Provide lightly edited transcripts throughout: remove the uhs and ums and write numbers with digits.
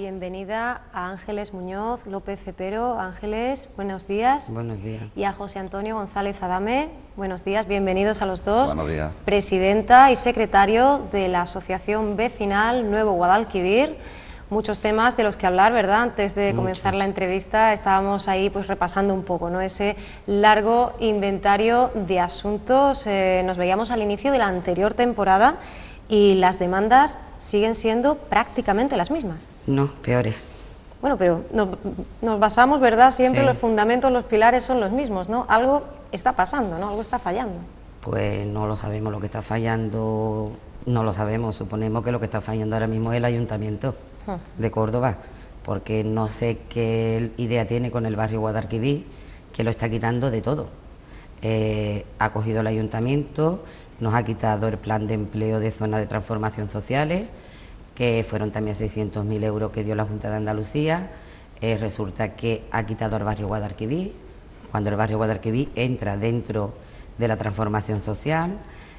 bienvenida a Ángeles Muñoz López Cepero. Ángeles, buenos días. Buenos días. Y a José Antonio González Adame. Buenos días, bienvenidos a los dos. Buenos días. Presidenta y secretario de la Asociación Vecinal Nuevo Guadalquivir. Muchos temas de los que hablar, ¿verdad? Antes de comenzar la entrevista estábamos ahí pues repasando un poco, ¿no? Ese largo inventario de asuntos. Nos veíamos al inicio de la anterior temporada y las demandas siguen siendo prácticamente las mismas. No, peores. Bueno, pero nos basamos, ¿verdad? Siempre Sí. Los fundamentos, los pilares son los mismos, ¿no? Algo está pasando, ¿no? Algo está fallando. Pues no lo sabemos, lo que está fallando no lo sabemos. Suponemos que lo que está fallando ahora mismo es el Ayuntamiento de Córdoba, porque no sé qué idea tiene con el barrio Guadalquivir, que lo está quitando de todo. Ha cogido el Ayuntamiento, nos ha quitado el plan de empleo de zonas de transformación sociales, que fueron también 600.000 euros que dio la Junta de Andalucía. Resulta que ha quitado al barrio Guadalquivir, cuando el barrio Guadalquivir entra dentro de la transformación social.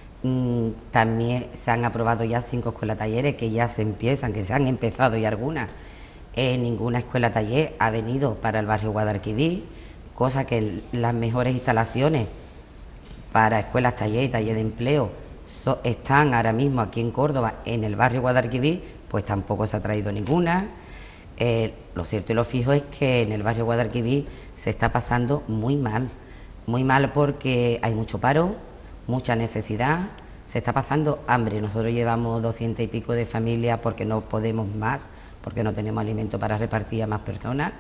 También se han aprobado ya 5 escuelas talleres que ya se empiezan, que se han empezado y algunas. Ninguna escuela taller ha venido para el barrio Guadalquivir, cosa que las mejores instalaciones para escuelas taller y taller de empleo están ahora mismo aquí en Córdoba, en el barrio Guadalquivir, pues tampoco se ha traído ninguna. Lo cierto y lo fijo es que en el barrio Guadalquivir se está pasando muy mal porque hay mucho paro, mucha necesidad, se está pasando hambre. Nosotros llevamos 200 y pico de familias porque no podemos más, porque no tenemos alimento para repartir a más personas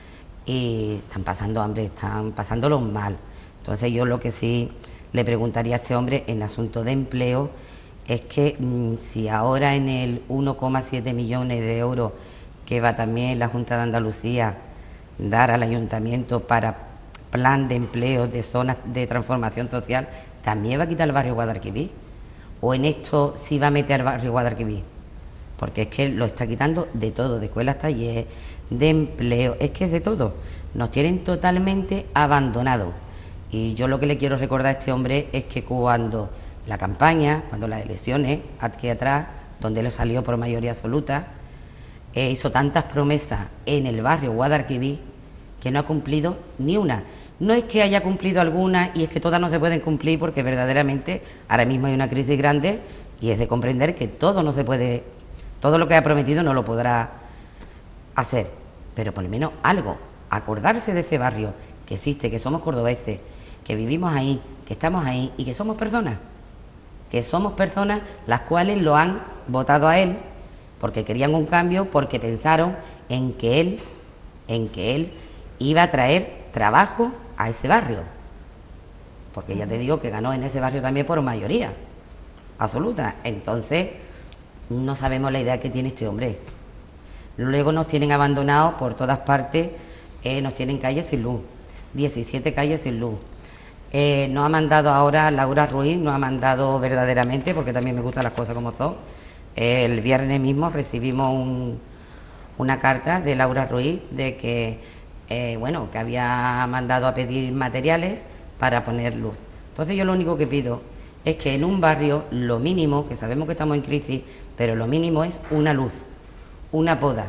y están pasando hambre, están pasándolo mal. Entonces yo lo que sí le preguntaría a este hombre en asunto de empleo es que si ahora en el 1,7 millones de euros que va también la Junta de Andalucía dar al Ayuntamiento para plan de empleo de zonas de transformación social, también va a quitar el barrio Guadalquivir, o en esto sí va a meter al barrio Guadalquivir, porque es que lo está quitando de todo, de escuelas taller, de empleo, es que es de todo. Nos tienen totalmente abandonados. Y yo lo que le quiero recordar a este hombre es que cuando la campaña, cuando las elecciones, aquí atrás, donde él salió por mayoría absoluta, hizo tantas promesas en el barrio Guadalquivir que no ha cumplido ni una. No es que haya cumplido alguna y es que todas no se pueden cumplir, porque verdaderamente ahora mismo hay una crisis grande y es de comprender que todo no se puede, todo lo que ha prometido no lo podrá hacer, pero por lo menos algo, acordarse de ese barrio que existe, que somos cordobeses, que vivimos ahí, que estamos ahí y que somos personas las cuales lo han votado a él porque querían un cambio, porque pensaron en que él iba a traer trabajo a ese barrio, porque ya te digo que ganó en ese barrio también por mayoría absoluta. Entonces no sabemos la idea que tiene este hombre. Luego nos tienen abandonados por todas partes, nos tienen calles sin luz, 17 calles sin luz. Nos ha mandado ahora Laura Ruiz, nos ha mandado verdaderamente, porque también me gustan las cosas como son. El viernes mismo recibimos una carta de Laura Ruiz de que, que había mandado a pedir materiales para poner luz. Entonces yo lo único que pido es que en un barrio lo mínimo, que sabemos que estamos en crisis, pero lo mínimo es una luz, una poda,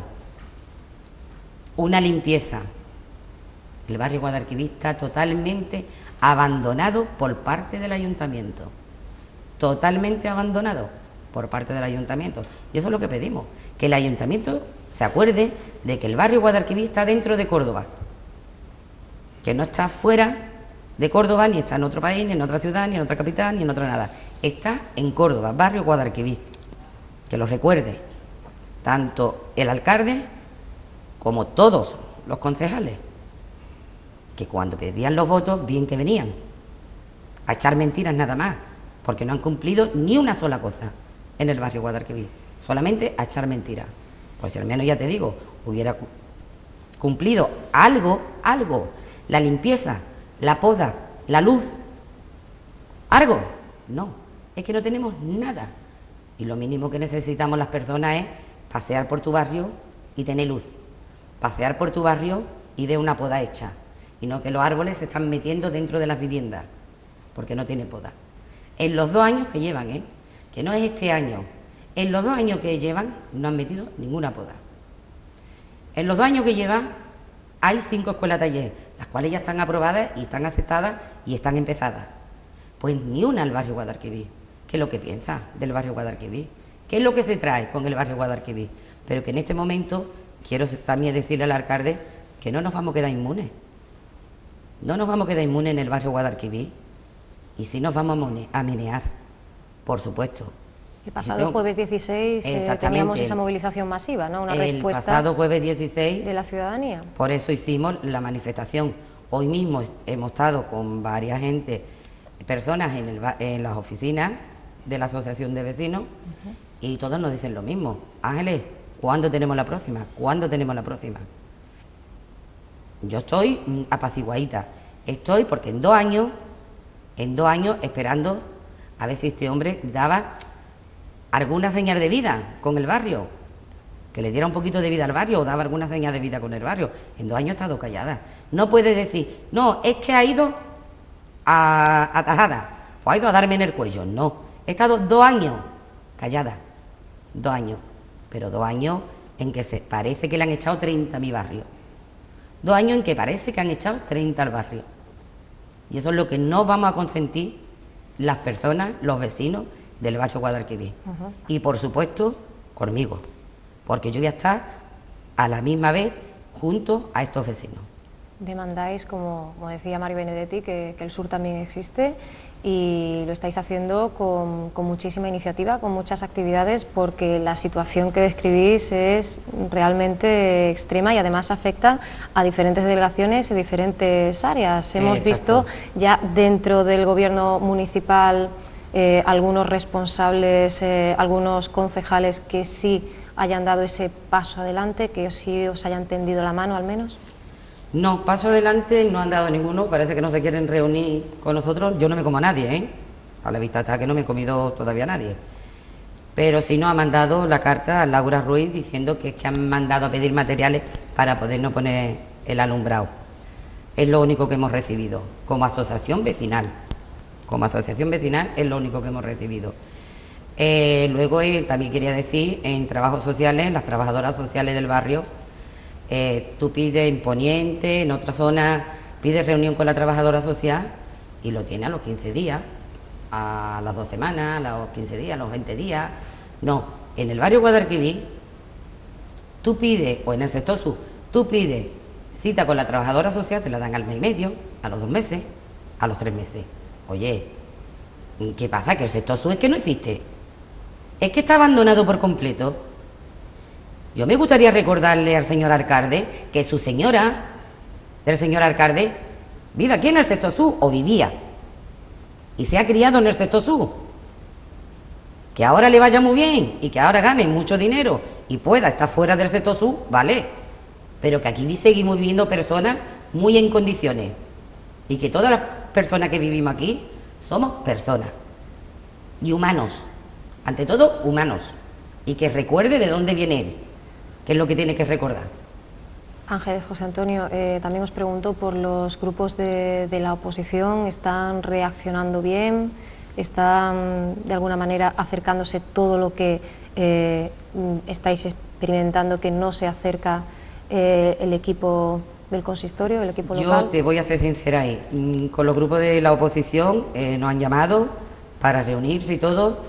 una limpieza. El barrio Guadalquivir está totalmente abandonado por parte del Ayuntamiento, totalmente abandonado por parte del Ayuntamiento. Y eso es lo que pedimos, que el Ayuntamiento se acuerde de que el barrio Guadalquivir está dentro de Córdoba, que no está fuera de Córdoba, ni está en otro país, ni en otra ciudad, ni en otra capital, ni en otra nada. Está en Córdoba, barrio Guadalquivir. Que lo recuerde tanto el alcalde como todos los concejales, que cuando pedían los votos, bien que venían a echar mentiras nada más, porque no han cumplido ni una sola cosa en el barrio Guadalquivir, solamente a echar mentiras. Pues si al menos, ya te digo, hubiera cumplido algo, la limpieza, la poda, la luz, algo. No, es que no tenemos nada. Y lo mínimo que necesitamos las personas es pasear por tu barrio y tener luz, pasear por tu barrio y ver una poda hecha, y no que los árboles se están metiendo dentro de las viviendas porque no tiene poda. En los 2 años que llevan, que no es este año, en los 2 años que llevan no han metido ninguna poda. En los 2 años que lleva, hay 5 escuelas taller, las cuales ya están aprobadas y están aceptadas y están empezadas. Pues ni una al barrio Guadalquivir. ¿Qué es lo que piensa del barrio Guadalquivir? ¿Qué es lo que se trae con el barrio Guadalquivir? Pero que en este momento quiero también decirle al alcalde que no nos vamos a quedar inmunes. No nos vamos a quedar inmunes en el barrio Guadalquivir. Y sí nos vamos a menear, por supuesto. El pasado jueves 16 teníamos esa movilización masiva, ¿no? Una respuesta. El pasado jueves 16 de la ciudadanía. Por eso hicimos la manifestación. Hoy mismo hemos estado con varias personas en las oficinas de la Asociación de Vecinos y todos nos dicen lo mismo. Ángeles, ¿cuándo tenemos la próxima? ¿Cuándo tenemos la próxima? Yo estoy apaciguadita. Estoy porque en 2 años esperando a ver si este hombre daba alguna señal de vida con el barrio, que le diera un poquito de vida al barrio o daba alguna señal de vida con el barrio. En 2 años he estado callada. No puede decir, no, es que ha ido a tajada o ha ido a darme en el cuello. No, he estado 2 años callada, 2 años, pero 2 años en que parece que le han echado 30 a mi barrio. 2 años en que parece que han echado 30 al barrio. Y eso es lo que no vamos a consentir las personas, los vecinos del barrio Guadalquivir. Y por supuesto, conmigo, porque yo voy a estar a la misma vez junto a estos vecinos. Demandáis, como decía Mari Benedetti, que el sur también existe y lo estáis haciendo con muchísima iniciativa, con muchas actividades, porque la situación que describís es realmente extrema y además afecta a diferentes delegaciones y diferentes áreas. Hemos visto ya dentro del gobierno municipal algunos responsables, algunos concejales que sí hayan dado ese paso adelante, que sí os hayan tendido la mano al menos. No, paso adelante no han dado ninguno, parece que no se quieren reunir con nosotros. Yo no me como a nadie, ¿eh? A la vista está que no me he comido todavía a nadie. Pero sí nos ha mandado la carta a Laura Ruiz diciendo que es que han mandado a pedir materiales para podernos poner el alumbrado. Es lo único que hemos recibido, como asociación vecinal. Como asociación vecinal es lo único que hemos recibido. Luego también quería decir, en trabajos sociales, las trabajadoras sociales del barrio, tú pides en Poniente, en otra zona, pides reunión con la trabajadora social y lo tiene a los 15 días, a las 2 semanas, a los 15 días, a los 20 días. No, en el barrio Guadalquivir, tú pides, o en el sector sur, tú pides cita con la trabajadora social, te la dan al mes y medio, a los 2 meses, a los 3 meses. Oye, ¿qué pasa? Que el sector sur es que no existe. Es que está abandonado por completo. Yo me gustaría recordarle al señor alcalde que su señora, del señor alcalde, vive aquí en el sector sur, o vivía, y se ha criado en el sector sur. Que ahora le vaya muy bien y que ahora gane mucho dinero y pueda estar fuera del sector sur, vale, pero que aquí seguimos viviendo personas muy en condiciones y que todas las personas que vivimos aquí somos personas y humanos, ante todo humanos, y que recuerde de dónde viene él, que es lo que tiene que recordar. Ángeles, José Antonio, también os pregunto por los grupos de la oposición. ¿Están reaccionando bien? ¿Están de alguna manera acercándose todo lo que estáis experimentando que no se acerca el equipo del consistorio, el equipo local? Yo te voy a ser sincera ahí. Con los grupos de la oposición nos han llamado para reunirse y todo.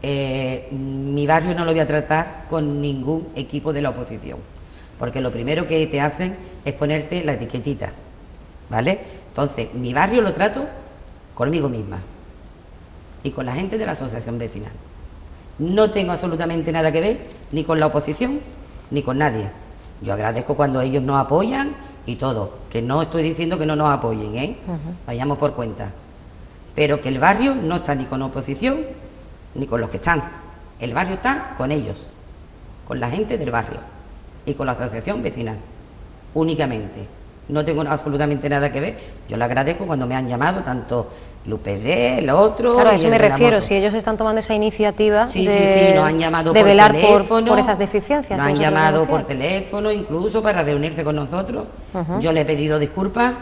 Mi barrio no lo voy a tratar con ningún equipo de la oposición, porque lo primero que te hacen es ponerte la etiquetita, ¿vale? Entonces, mi barrio lo trato conmigo misma y con la gente de la asociación vecinal. No tengo absolutamente nada que ver ni con la oposición ni con nadie. Yo agradezco cuando ellos nos apoyan y todo, que no estoy diciendo que no nos apoyen, ¿eh? Vayamos por cuenta. Pero que el barrio no está ni con oposición ni con los que están. El barrio está con ellos, con la gente del barrio y con la asociación vecinal, únicamente. No tengo absolutamente nada que ver. Yo le agradezco cuando me han llamado, tanto el UPD, el otro... Claro, a eso me refiero, si ellos están tomando esa iniciativa sí, nos han llamado de por velar teléfono, por esas deficiencias. Nos han llamado por teléfono, incluso para reunirse con nosotros. Yo le he pedido disculpas,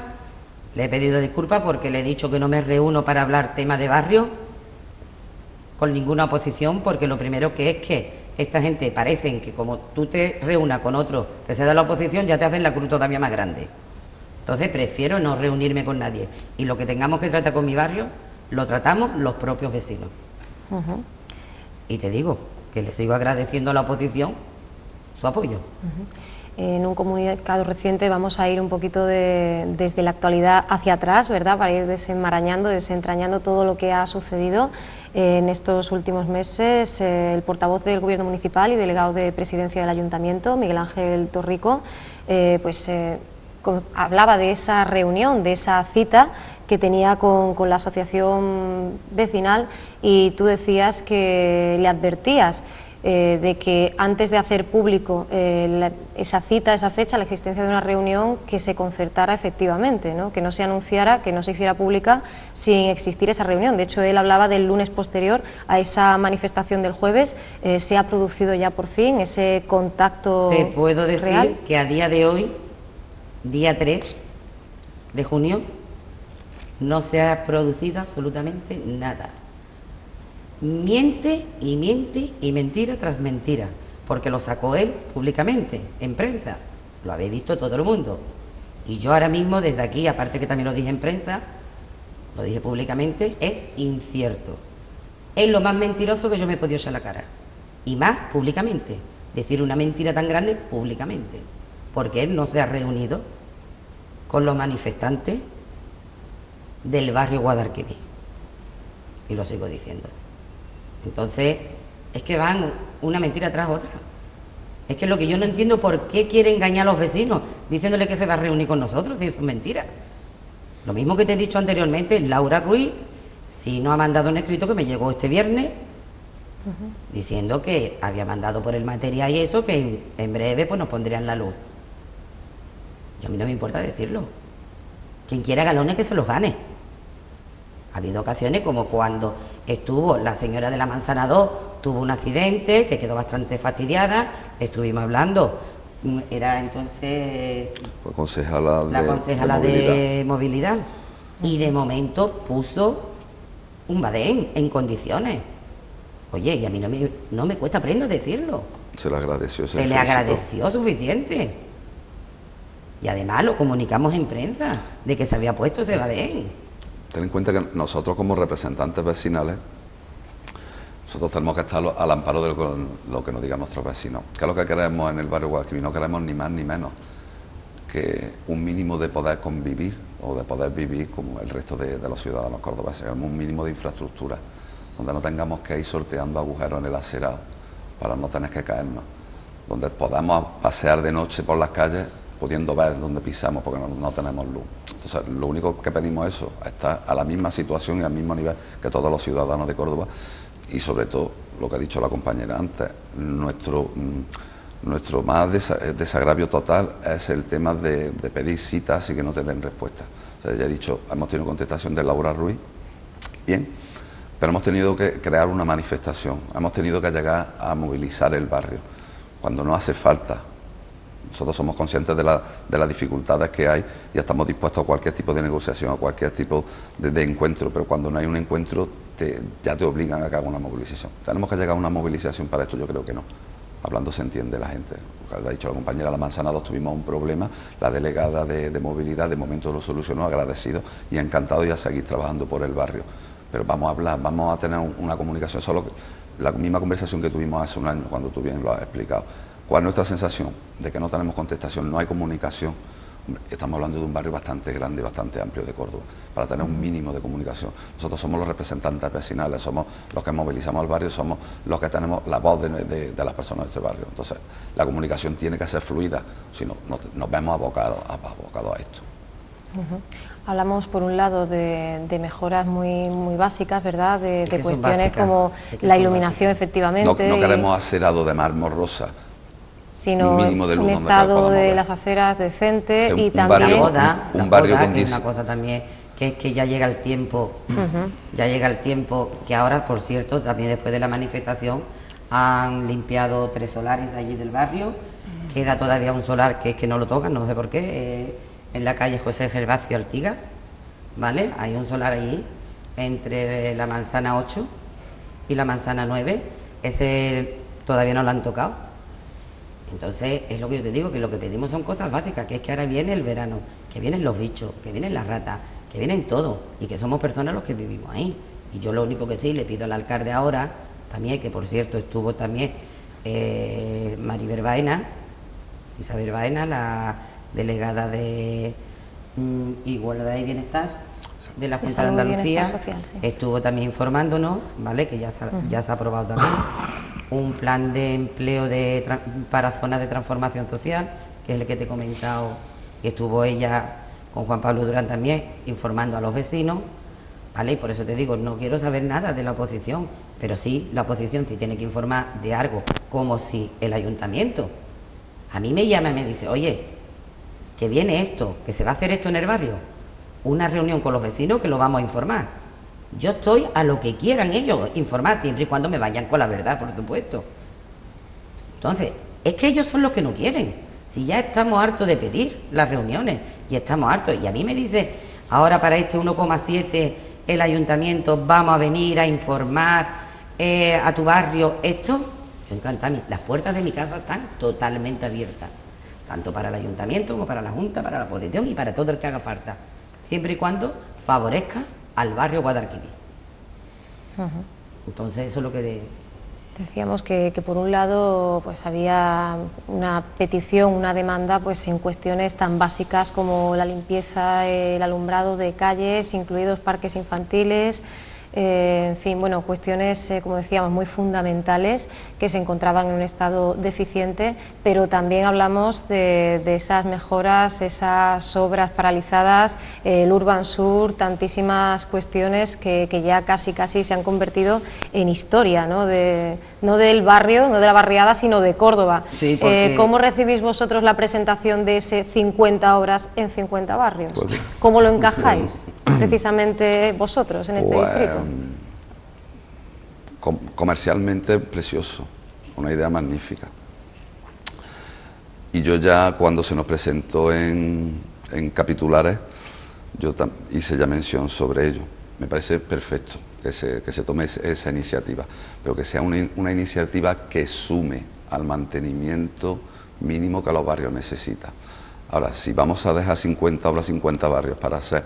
porque le he dicho que no me reúno para hablar temas de barrio con ninguna oposición, porque lo primero que es que esta gente parecen que como tú te reúnas con otro que sea de la oposición, ya te hacen la cruz todavía más grande. Entonces prefiero no reunirme con nadie. Y lo que tengamos que tratar con mi barrio, lo tratamos los propios vecinos. Y te digo que le sigo agradeciendo a la oposición su apoyo. En un comunicado reciente vamos a ir un poquito desde la actualidad hacia atrás, ¿verdad?, para ir desenmarañando, desentrañando todo lo que ha sucedido en estos últimos meses. El portavoz del Gobierno Municipal y delegado de Presidencia del Ayuntamiento, Miguel Ángel Torrico, hablaba de esa reunión, de esa cita que tenía con la asociación vecinal, y tú decías que le advertías de que antes de hacer público esa cita, esa fecha, la existencia de una reunión, que se concertara efectivamente, ¿no?, que no se anunciara, que no se hiciera pública sin existir esa reunión. De hecho, él hablaba del lunes posterior a esa manifestación del jueves. ¿Se ha producido ya por fin ese contacto real? Te puedo decir que a día de hoy, día 3 de junio, no se ha producido absolutamente nada. Miente y mentira tras mentira, porque lo sacó él públicamente, en prensa, lo habéis visto todo el mundo. Y yo ahora mismo desde aquí, aparte que también lo dije en prensa, lo dije públicamente, es incierto. Es lo más mentiroso que yo me he podido echar la cara, y más públicamente, decir una mentira tan grande públicamente, porque él no se ha reunido con los manifestantes del barrio Guadalquivir, y lo sigo diciendo. Entonces, es que van una mentira tras otra. Es que lo que yo no entiendo, ¿por qué quiere engañar a los vecinos diciéndole que se va a reunir con nosotros si eso es mentira? Lo mismo que te he dicho anteriormente, Laura Ruiz, si no ha mandado un escrito que me llegó este viernes, diciendo que había mandado por el material y eso, que en breve pues nos pondrían la luz. Yo, a mí no me importa decirlo. Quien quiera galones, que se los gane. Ha habido ocasiones como cuando estuvo la señora de la Manzana 2, tuvo un accidente que quedó bastante fastidiada, estuvimos hablando, era entonces la concejala de movilidad, y de momento puso un badén en condiciones. Oye, y a mí no me cuesta prenda decirlo. Se le agradeció. Se le agradeció suficiente. Y además lo comunicamos en prensa, de que se había puesto ese badén. Ten en cuenta que nosotros, como representantes vecinales, nosotros tenemos que estar al amparo de lo que nos digan nuestros vecinos. ¿Qué es lo que queremos en el barrio Guadalquivir? No queremos ni más ni menos que un mínimo de poder convivir o de poder vivir como el resto de los ciudadanos cordobeses. Queremos un mínimo de infraestructura, donde no tengamos que ir sorteando agujeros en el acerado para no tener que caernos, donde podamos pasear de noche por las calles pudiendo ver dónde pisamos, porque no tenemos luz. Entonces, lo único que pedimos es eso, estar a la misma situación y al mismo nivel que todos los ciudadanos de Córdoba, y sobre todo, lo que ha dicho la compañera antes, nuestro más desagravio total es el tema de pedir citas y que no te den respuesta. O sea, ya he dicho, hemos tenido contestación de Laura Ruiz, bien, pero hemos tenido que crear una manifestación, hemos tenido que llegar a movilizar el barrio, cuando no hace falta. Nosotros somos conscientes de las dificultades que hay y estamos dispuestos a cualquier tipo de negociación, a cualquier tipo de encuentro, pero cuando no hay un encuentro ya te obligan a que haga una movilización. ¿Tenemos que llegar a una movilización para esto? Yo creo que no. Hablando se entiende la gente. Lo ha dicho la compañera La Manzana 2, tuvimos un problema, la delegada de movilidad de momento lo solucionó, agradecido y encantado, y a seguir trabajando por el barrio. Pero vamos a hablar, vamos a tener una comunicación, solo la misma conversación que tuvimos hace un año, cuando tú bien lo has explicado. ¿Cuál es nuestra sensación? De que no tenemos contestación, no hay comunicación. Estamos hablando de un barrio bastante grande y bastante amplio de Córdoba, para tener un mínimo de comunicación. Nosotros somos los representantes vecinales, somos los que movilizamos al barrio, somos los que tenemos la voz de las personas de este barrio. Entonces, la comunicación tiene que ser fluida, si no, nos vemos abocados a esto. Hablamos, por un lado, de mejoras muy básicas, ¿verdad?, de cuestiones como la iluminación, efectivamente. No queremos acerado de mármol rosa, sino un estado de las aceras decente, y también un barrio con una cosa también, que es que ya llega el tiempo, ya llega el tiempo, que ahora, por cierto, también después de la manifestación, han limpiado 3 solares de allí del barrio, queda todavía un solar que es que no lo tocan, no sé por qué, en la calle José Gervasio Artigas, ¿vale? Hay un solar allí, entre la Manzana 8 y la Manzana 9, ese todavía no la han tocado. Entonces, es lo que yo te digo, que lo que pedimos son cosas básicas, que es que ahora viene el verano, que vienen los bichos, que vienen las ratas, que vienen todo, y que somos personas los que vivimos ahí. Y yo lo único que sí le pido al alcalde ahora, también, que por cierto estuvo también Maribel Baena, Isabel Baena, la delegada de Igualdad y Bienestar de la Junta de Andalucía, social, sí. Estuvo también informándonos, ¿vale?, que ya se ha aprobado también un plan de empleo para zonas de transformación social, que es el que te he comentado, y estuvo ella con Juan Pablo Durán también informando a los vecinos, ¿vale? Y por eso te digo, no quiero saber nada de la oposición, pero sí, la oposición sí tiene que informar de algo, como si el ayuntamiento a mí me llama y me dice, oye, que viene esto, que se va a hacer esto en el barrio, una reunión con los vecinos que lo vamos a informar. Yo estoy a lo que quieran ellos informar, siempre y cuando me vayan con la verdad, por supuesto. Entonces, es que ellos son los que no quieren. Si ya estamos hartos de pedir las reuniones, y estamos hartos, y a mí me dice, ahora para este 1,7 el ayuntamiento vamos a venir a informar a tu barrio esto, yo encantada, las puertas de mi casa están totalmente abiertas, tanto para el ayuntamiento como para la Junta, para la oposición y para todo el que haga falta, siempre y cuando favorezca al barrio Guadalquivir. Entonces eso es lo que decíamos, que por un lado pues había una petición, una demanda pues en cuestiones tan básicas como la limpieza, el alumbrado de calles, incluidos parques infantiles, en fin, bueno, cuestiones, como decíamos, muy fundamentales que se encontraban en un estado deficiente, pero también hablamos de esas mejoras, esas obras paralizadas, el Urban Sur, tantísimas cuestiones que ya casi se han convertido en historia, ¿no? No del barrio, no de la barriada, sino de Córdoba. Sí, porque... ¿Cómo recibís vosotros la presentación de ese 50 obras en 50 barrios? Pues, ¿cómo lo encajáis precisamente vosotros en este distrito? Comercialmente precioso, una idea magnífica. Y yo ya cuando se nos presentó en capitulares, yo hice ya mención sobre ello. Me parece perfecto que se tome esa iniciativa, pero que sea una iniciativa que sume al mantenimiento mínimo que los barrios necesitan. Ahora, si vamos a dejar 50 obras, 50 barrios para hacer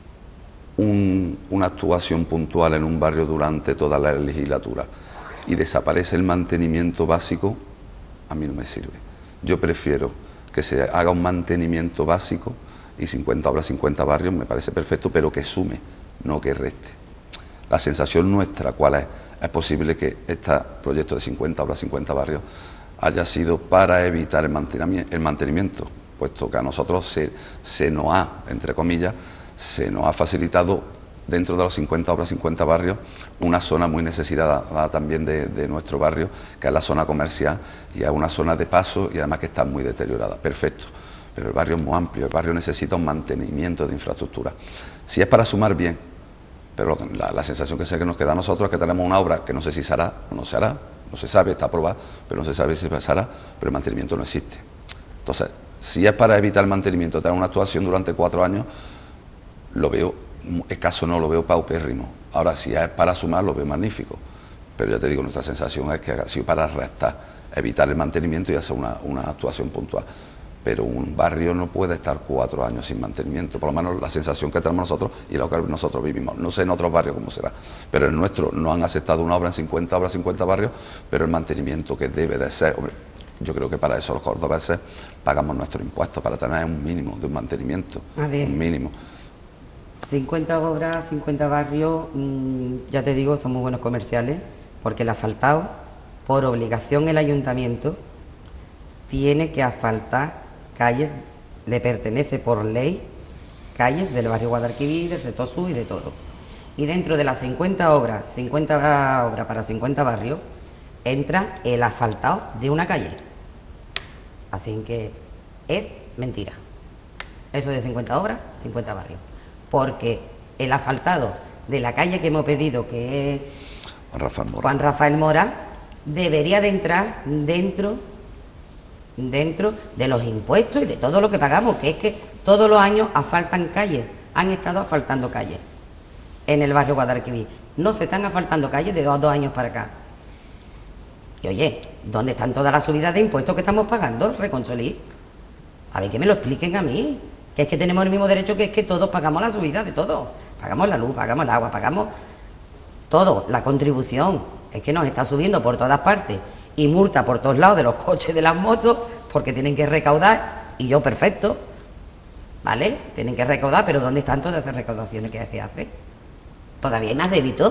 una actuación puntual en un barrio durante toda la legislatura y desaparece el mantenimiento básico, a mí no me sirve. Yo prefiero que se haga un mantenimiento básico y 50 obras, 50 barrios, me parece perfecto, pero que sume, no que reste. La sensación nuestra, ¿cuál es? Es posible que este proyecto de 50 obras, 50 barrios haya sido para evitar el mantenimiento, puesto que a nosotros se nos ha, entre comillas, se nos ha facilitado dentro de los 50 obras, 50 barrios, una zona muy necesitada también de nuestro barrio, que es la zona comercial, y es una zona de paso y además que está muy deteriorada. Perfecto, pero el barrio es muy amplio, el barrio necesita un mantenimiento de infraestructura. Si es para sumar, bien, pero la sensación que nos queda a nosotros es que tenemos una obra que no sé si se hará o no se hará, no se sabe, está aprobada, pero no se sabe si se hará, pero el mantenimiento no existe. Entonces, si es para evitar el mantenimiento, tener una actuación durante 4 años, lo veo escaso, no lo veo paupérrimo. Ahora, si es para sumar, lo veo magnífico. Pero ya te digo, nuestra sensación es que ha sido para restar, evitar el mantenimiento y hacer una actuación puntual. Pero un barrio no puede estar 4 años sin mantenimiento, por lo menos la sensación que tenemos nosotros y lo que nosotros vivimos. No sé en otros barrios cómo será, pero en nuestro no han aceptado una obra en 50 obras, 50 barrios, pero el mantenimiento que debe de ser, hombre, yo creo que para eso los cordobeses pagamos nuestros impuestos, para tener un mínimo de un mantenimiento, un mínimo. 50 obras, 50 barrios, ya te digo, son muy buenos comerciales, porque el asfaltado, por obligación el ayuntamiento, tiene que asfaltar calles, le pertenece por ley, calles del barrio Guadalquivir, del sector sur y de todo. Y dentro de las 50 obras para 50 barrios, entra el asfaltado de una calle. Así que es mentira. Eso de 50 obras, 50 barrios. Porque el asfaltado de la calle que hemos pedido, que es Juan Rafael Mora, debería de entrar dentro de los impuestos y de todo lo que pagamos, que es que todos los años asfaltan calles, han estado asfaltando calles en el barrio Guadalquivir. No se están asfaltando calles de 2 años para acá. Y oye, ¿dónde están todas las subidas de impuestos que estamos pagando, Reconsolí? A ver, que me lo expliquen a mí, que es que tenemos el mismo derecho, que es que todos pagamos la subida de todo. Pagamos la luz, pagamos el agua, pagamos todo, la contribución. Es que nos está subiendo por todas partes y multa por todos lados de los coches, de las motos, porque tienen que recaudar, y yo perfecto, ¿vale? Tienen que recaudar, pero ¿dónde están todas esas recaudaciones que se hace? ¿Todavía hay más débitos?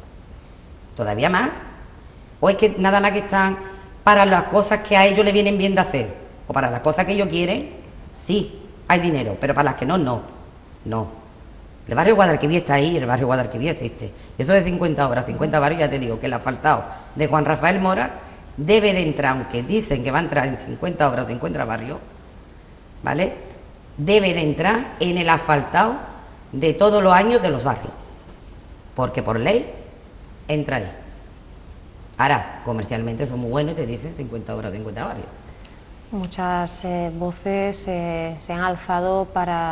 ¿Todavía más? ¿O es que nada más que están para las cosas que a ellos les vienen bien de hacer? ¿O para las cosas que ellos quieren? Sí, hay dinero, pero para las que no, no. No. El barrio Guadalquivir está ahí, el barrio Guadalquivir existe. Eso de 50 obras, 50 barrios, ya te digo, que el asfaltado de Juan Rafael Mora debe de entrar, aunque dicen que va a entrar en 50 obras, 50 barrios, ¿vale? Debe de entrar en el asfaltado de todos los años de los barrios. Porque por ley entra ahí. Ahora, comercialmente son muy buenos y te dicen 50 obras, 50 barrios. Muchas voces se han alzado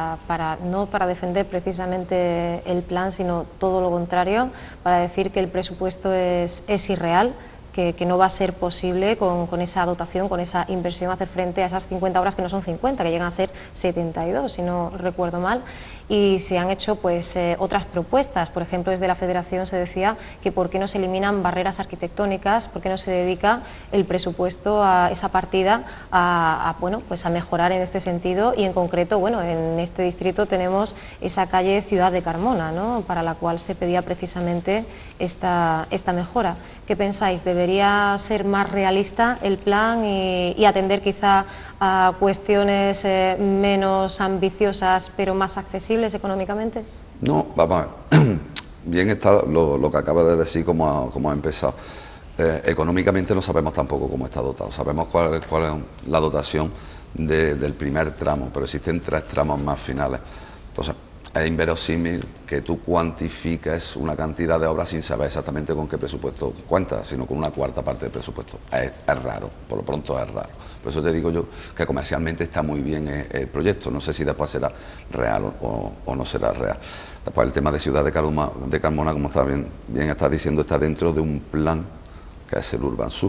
no para defender precisamente el plan, sino todo lo contrario, para decir que el presupuesto es irreal, que no va a ser posible con esa dotación, con esa inversión, hacer frente a esas 50 obras que no son 50, que llegan a ser 72, si no recuerdo mal. Y se han hecho pues otras propuestas. Por ejemplo, desde la Federación se decía que por qué no se eliminan barreras arquitectónicas, por qué no se dedica el presupuesto a esa partida bueno, pues a mejorar en este sentido, y en concreto, bueno, en este distrito tenemos esa calle Ciudad de Carmona, ¿no?, para la cual se pedía precisamente esta mejora. ¿Qué pensáis? ¿Debería ser más realista el plan y atender quizá a cuestiones menos ambiciosas pero más accesibles económicamente? No, vamos a ver. Bien está lo que acaba de decir, cómo ha empezado. Económicamente no sabemos tampoco cómo está dotado. Sabemos cuál es la dotación del primer tramo, pero existen 3 tramos más finales. Entonces, es inverosímil que tú cuantifiques una cantidad de obras sin saber exactamente con qué presupuesto cuentas, sino con una cuarta parte del presupuesto. Es raro, por lo pronto es raro. Por eso te digo yo que comercialmente está muy bien el proyecto. No sé si después será real o no será real. Después el tema de Ciudad de Carmona, como está bien está diciendo, está dentro de un plan que es el Urban Sur.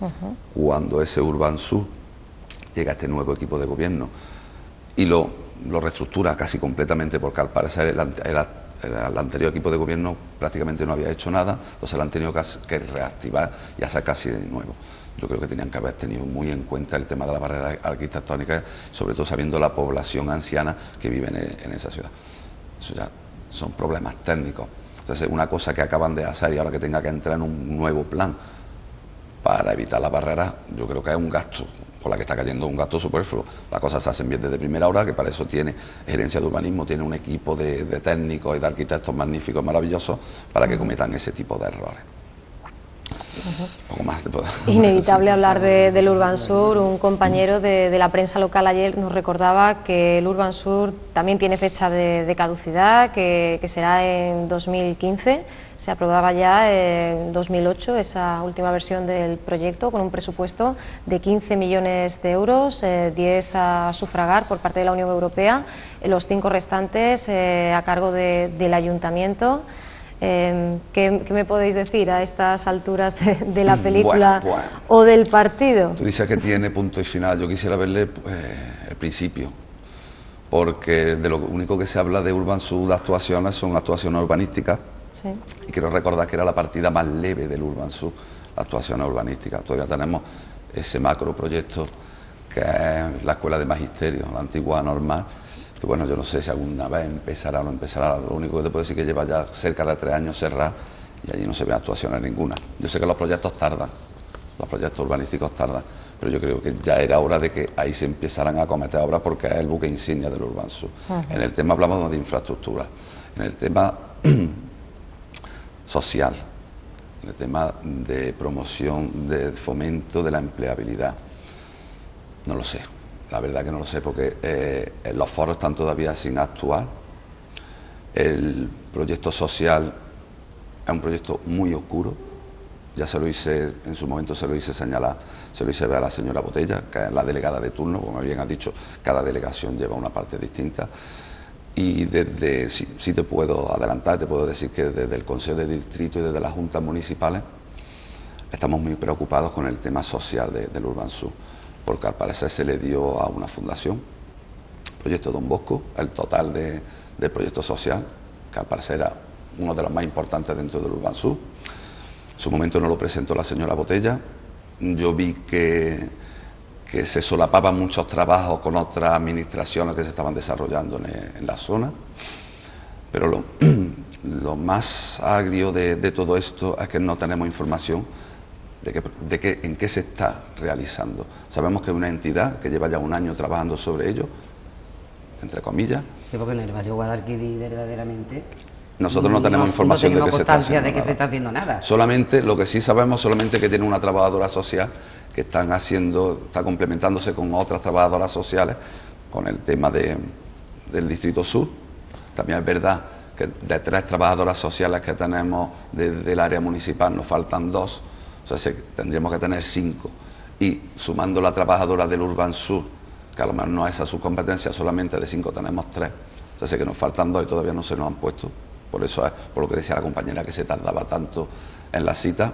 Cuando ese Urban Sur llega a este nuevo equipo de gobierno y lo reestructura casi completamente, porque al parecer el anterior equipo de gobierno prácticamente no había hecho nada, entonces lo han tenido que reactivar y hacer casi de nuevo. Yo creo que tenían que haber tenido muy en cuenta el tema de la barrera arquitectónica, sobre todo sabiendo la población anciana que vive en esa ciudad. Eso ya son problemas técnicos. Entonces, una cosa que acaban de hacer y ahora que tenga que entrar en un nuevo plan para evitar las barreras, yo creo que es un gasto, por la que está cayendo un gasto superfluo. Las cosas se hacen bien desde primera hora, que para eso tiene gerencia de urbanismo, tiene un equipo de técnicos y de arquitectos magníficos, maravillosos, para que cometan ese tipo de errores. Poco más te puedo Inevitable hablar del Urban Sur. Un compañero de la prensa local ayer nos recordaba que el Urban Sur también tiene fecha de caducidad, que será en 2015. Se aprobaba ya en 2008 esa última versión del proyecto, con un presupuesto de 15 millones de euros, 10 a sufragar por parte de la Unión Europea, los 5 restantes a cargo del Ayuntamiento. ¿Qué me podéis decir a estas alturas de la película o del partido? Tú dices que tiene punto y final. Yo quisiera verle el principio, porque de lo único que se habla de Urban Sur de actuaciones son actuaciones urbanísticas. Sí. Y quiero recordar que era la partida más leve del Urban Sur, la actuación urbanística. Todavía tenemos ese macro proyecto que es la Escuela de Magisterio, la antigua normal, que bueno, yo no sé si alguna vez empezará o no empezará. Lo único que te puedo decir es que lleva ya cerca de 3 años cerrada y allí no se ve actuaciones ninguna. Yo sé que los proyectos tardan, los proyectos urbanísticos tardan, pero yo creo que ya era hora de que ahí se empezaran a cometer obras, porque es el buque insignia del Urban Sur. En el tema hablamos de infraestructura, en el tema social, en el tema de promoción, de fomento de la empleabilidad, no lo sé. La verdad que no lo sé, porque los foros están todavía sin actuar. El proyecto social es un proyecto muy oscuro. Ya se lo hice, en su momento se lo hice señalar, se lo hice ver a la señora Botella, que es la delegada de turno. Como bien has dicho, cada delegación lleva una parte distinta. Y desde, sí te puedo adelantar, te puedo decir que desde el Consejo de Distrito y desde las juntas municipales estamos muy preocupados con el tema social del Urban Sur, porque al parecer se le dio a una fundación, Proyecto Don Bosco, el total del proyecto social, que al parecer era uno de los más importantes dentro del Urban Sur. En su momento nos lo presentó la señora Botella. Yo vi que se solapaban muchos trabajos con otras administraciones que se estaban desarrollando en la zona, pero lo más agrio de todo esto es que no tenemos información en qué se está realizando. Sabemos que es una entidad que lleva ya un año trabajando sobre ello, entre comillas. Sí, porque en el barrio Guadalquivir verdaderamente nosotros no tenemos información de que se está haciendo de que se está haciendo nada. Solamente, lo que sí sabemos, solamente que tiene una trabajadora social que está complementándose con otras trabajadoras sociales con el tema del Distrito Sur. También es verdad que de 3 trabajadoras sociales que tenemos desde el área municipal nos faltan 2, o sea, tendríamos que tener 5. Y sumando la trabajadora del Urban Sur, que a lo mejor no es a su competencia, solamente de 5 tenemos 3, entonces que nos faltan 2 y todavía no se nos han puesto. Por eso es por lo que decía la compañera que se tardaba tanto en la cita.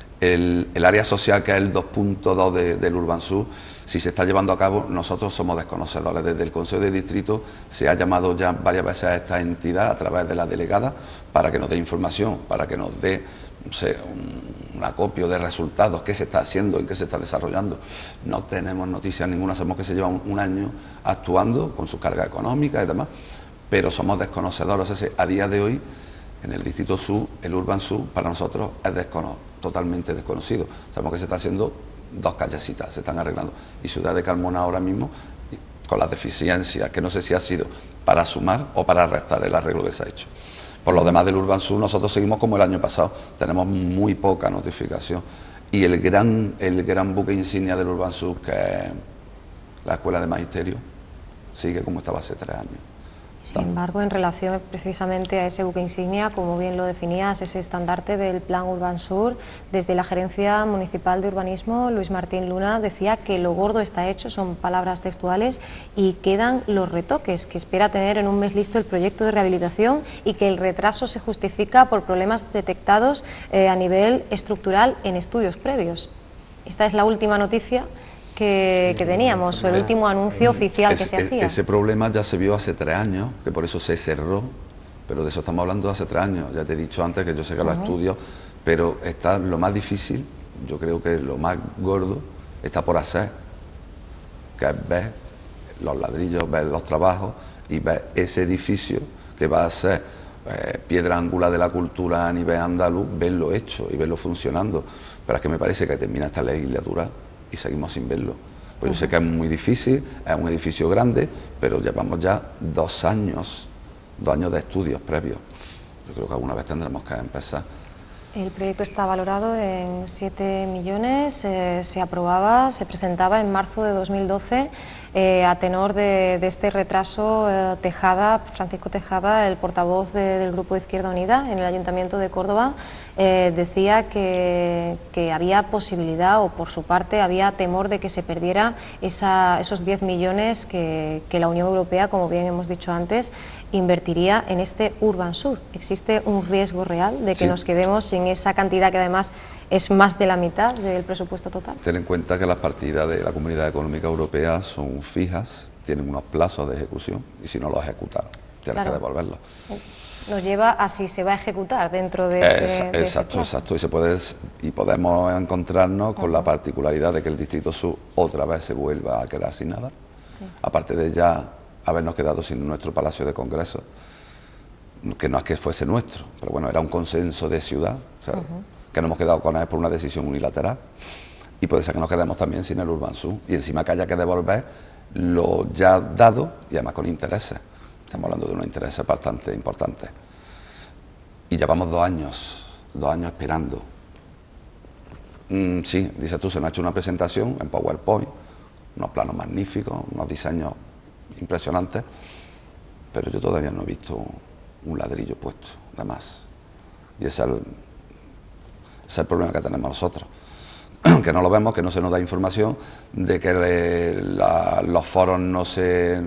El área social, que es el 2.2 del Urban Sur, si se está llevando a cabo, nosotros somos desconocedores. Desde el Consejo de Distrito se ha llamado ya varias veces a esta entidad a través de la delegada para que nos dé información, para que nos dé, no sé, un acopio de resultados, qué se está haciendo, en qué se está desarrollando. No tenemos noticias ninguna, sabemos que se lleva un año actuando con sus cargas económicas y demás, pero somos desconocedores. O sea, a día de hoy, en el Distrito Sur, el Urban Sur, para nosotros es totalmente desconocido. Sabemos que se está haciendo 2 callecitas, se están arreglando. Y Ciudad de Carmona ahora mismo, con las deficiencias, que no sé si ha sido para sumar o para restar el arreglo que se ha hecho. Por lo demás del Urban Sur, nosotros seguimos como el año pasado, tenemos muy poca notificación. Y el gran buque insignia del Urban Sur, que es la Escuela de Magisterio, sigue como estaba hace 3 años. Sin embargo, en relación precisamente a ese buque insignia, como bien lo definías, ese estandarte del Plan Urban Sur, desde la Gerencia Municipal de Urbanismo, Luis Martín Luna decía que lo gordo está hecho, son palabras textuales, y quedan los retoques, que espera tener en un mes listo el proyecto de rehabilitación y que el retraso se justifica por problemas detectados a nivel estructural en estudios previos. Esta es la última noticia que teníamos, o el último anuncio oficial que se hacía. Ese problema ya se vio hace 3 años, que por eso se cerró, pero de eso estamos hablando hace 3 años. Ya te he dicho antes que yo sé que los estudios, pero está lo más difícil, yo creo que lo más gordo está por hacer, que es ver los ladrillos, ver los trabajos y ver ese edificio que va a ser piedra angular de la cultura a nivel andaluz, verlo hecho y verlo funcionando. Pero es que me parece que termina esta legislatura y seguimos sin verlo. Pues yo sé que es muy difícil, es un edificio grande, pero llevamos ya 2 años de estudios previos. Yo creo que alguna vez tendremos que empezar. El proyecto está valorado en 7 millones, se aprobaba, se presentaba en marzo de 2012, a tenor de este retraso. Francisco Tejada, el portavoz del Grupo Izquierda Unida en el Ayuntamiento de Córdoba, decía que había posibilidad, o por su parte había temor de que se perdiera esos 10 millones que la Unión Europea, como bien hemos dicho antes, invertiría en este Urban Sur. ¿Existe un riesgo real de que nos quedemos sin esa cantidad, que además es más de la mitad del presupuesto total? Ten en cuenta que las partidas de la Comunidad Económica Europea son fijas, tienen unos plazos de ejecución, y si no los ejecutan, tienes que devolverlos. Nos lleva a si se va a ejecutar dentro de ese Exacto. Y podemos encontrarnos con la particularidad de que el Distrito Sur otra vez se vuelva a quedar sin nada. Sí. Aparte de ya habernos quedado sin nuestro Palacio de Congreso, que no es que fuese nuestro, pero bueno, era un consenso de ciudad, o sea, que nos hemos quedado con él por una decisión unilateral, y puede ser que nos quedemos también sin el Urban Sur, y encima que haya que devolver lo ya dado, y además con intereses. Estamos hablando de unos intereses bastante importantes. Y llevamos 2 años esperando. Sí, dices tú, se nos ha hecho una presentación en PowerPoint, unos planos magníficos, unos diseños impresionantes, pero yo todavía no he visto un ladrillo puesto, además. Y ese es el problema que tenemos nosotros, que no lo vemos, que no se nos da información, de que los foros no se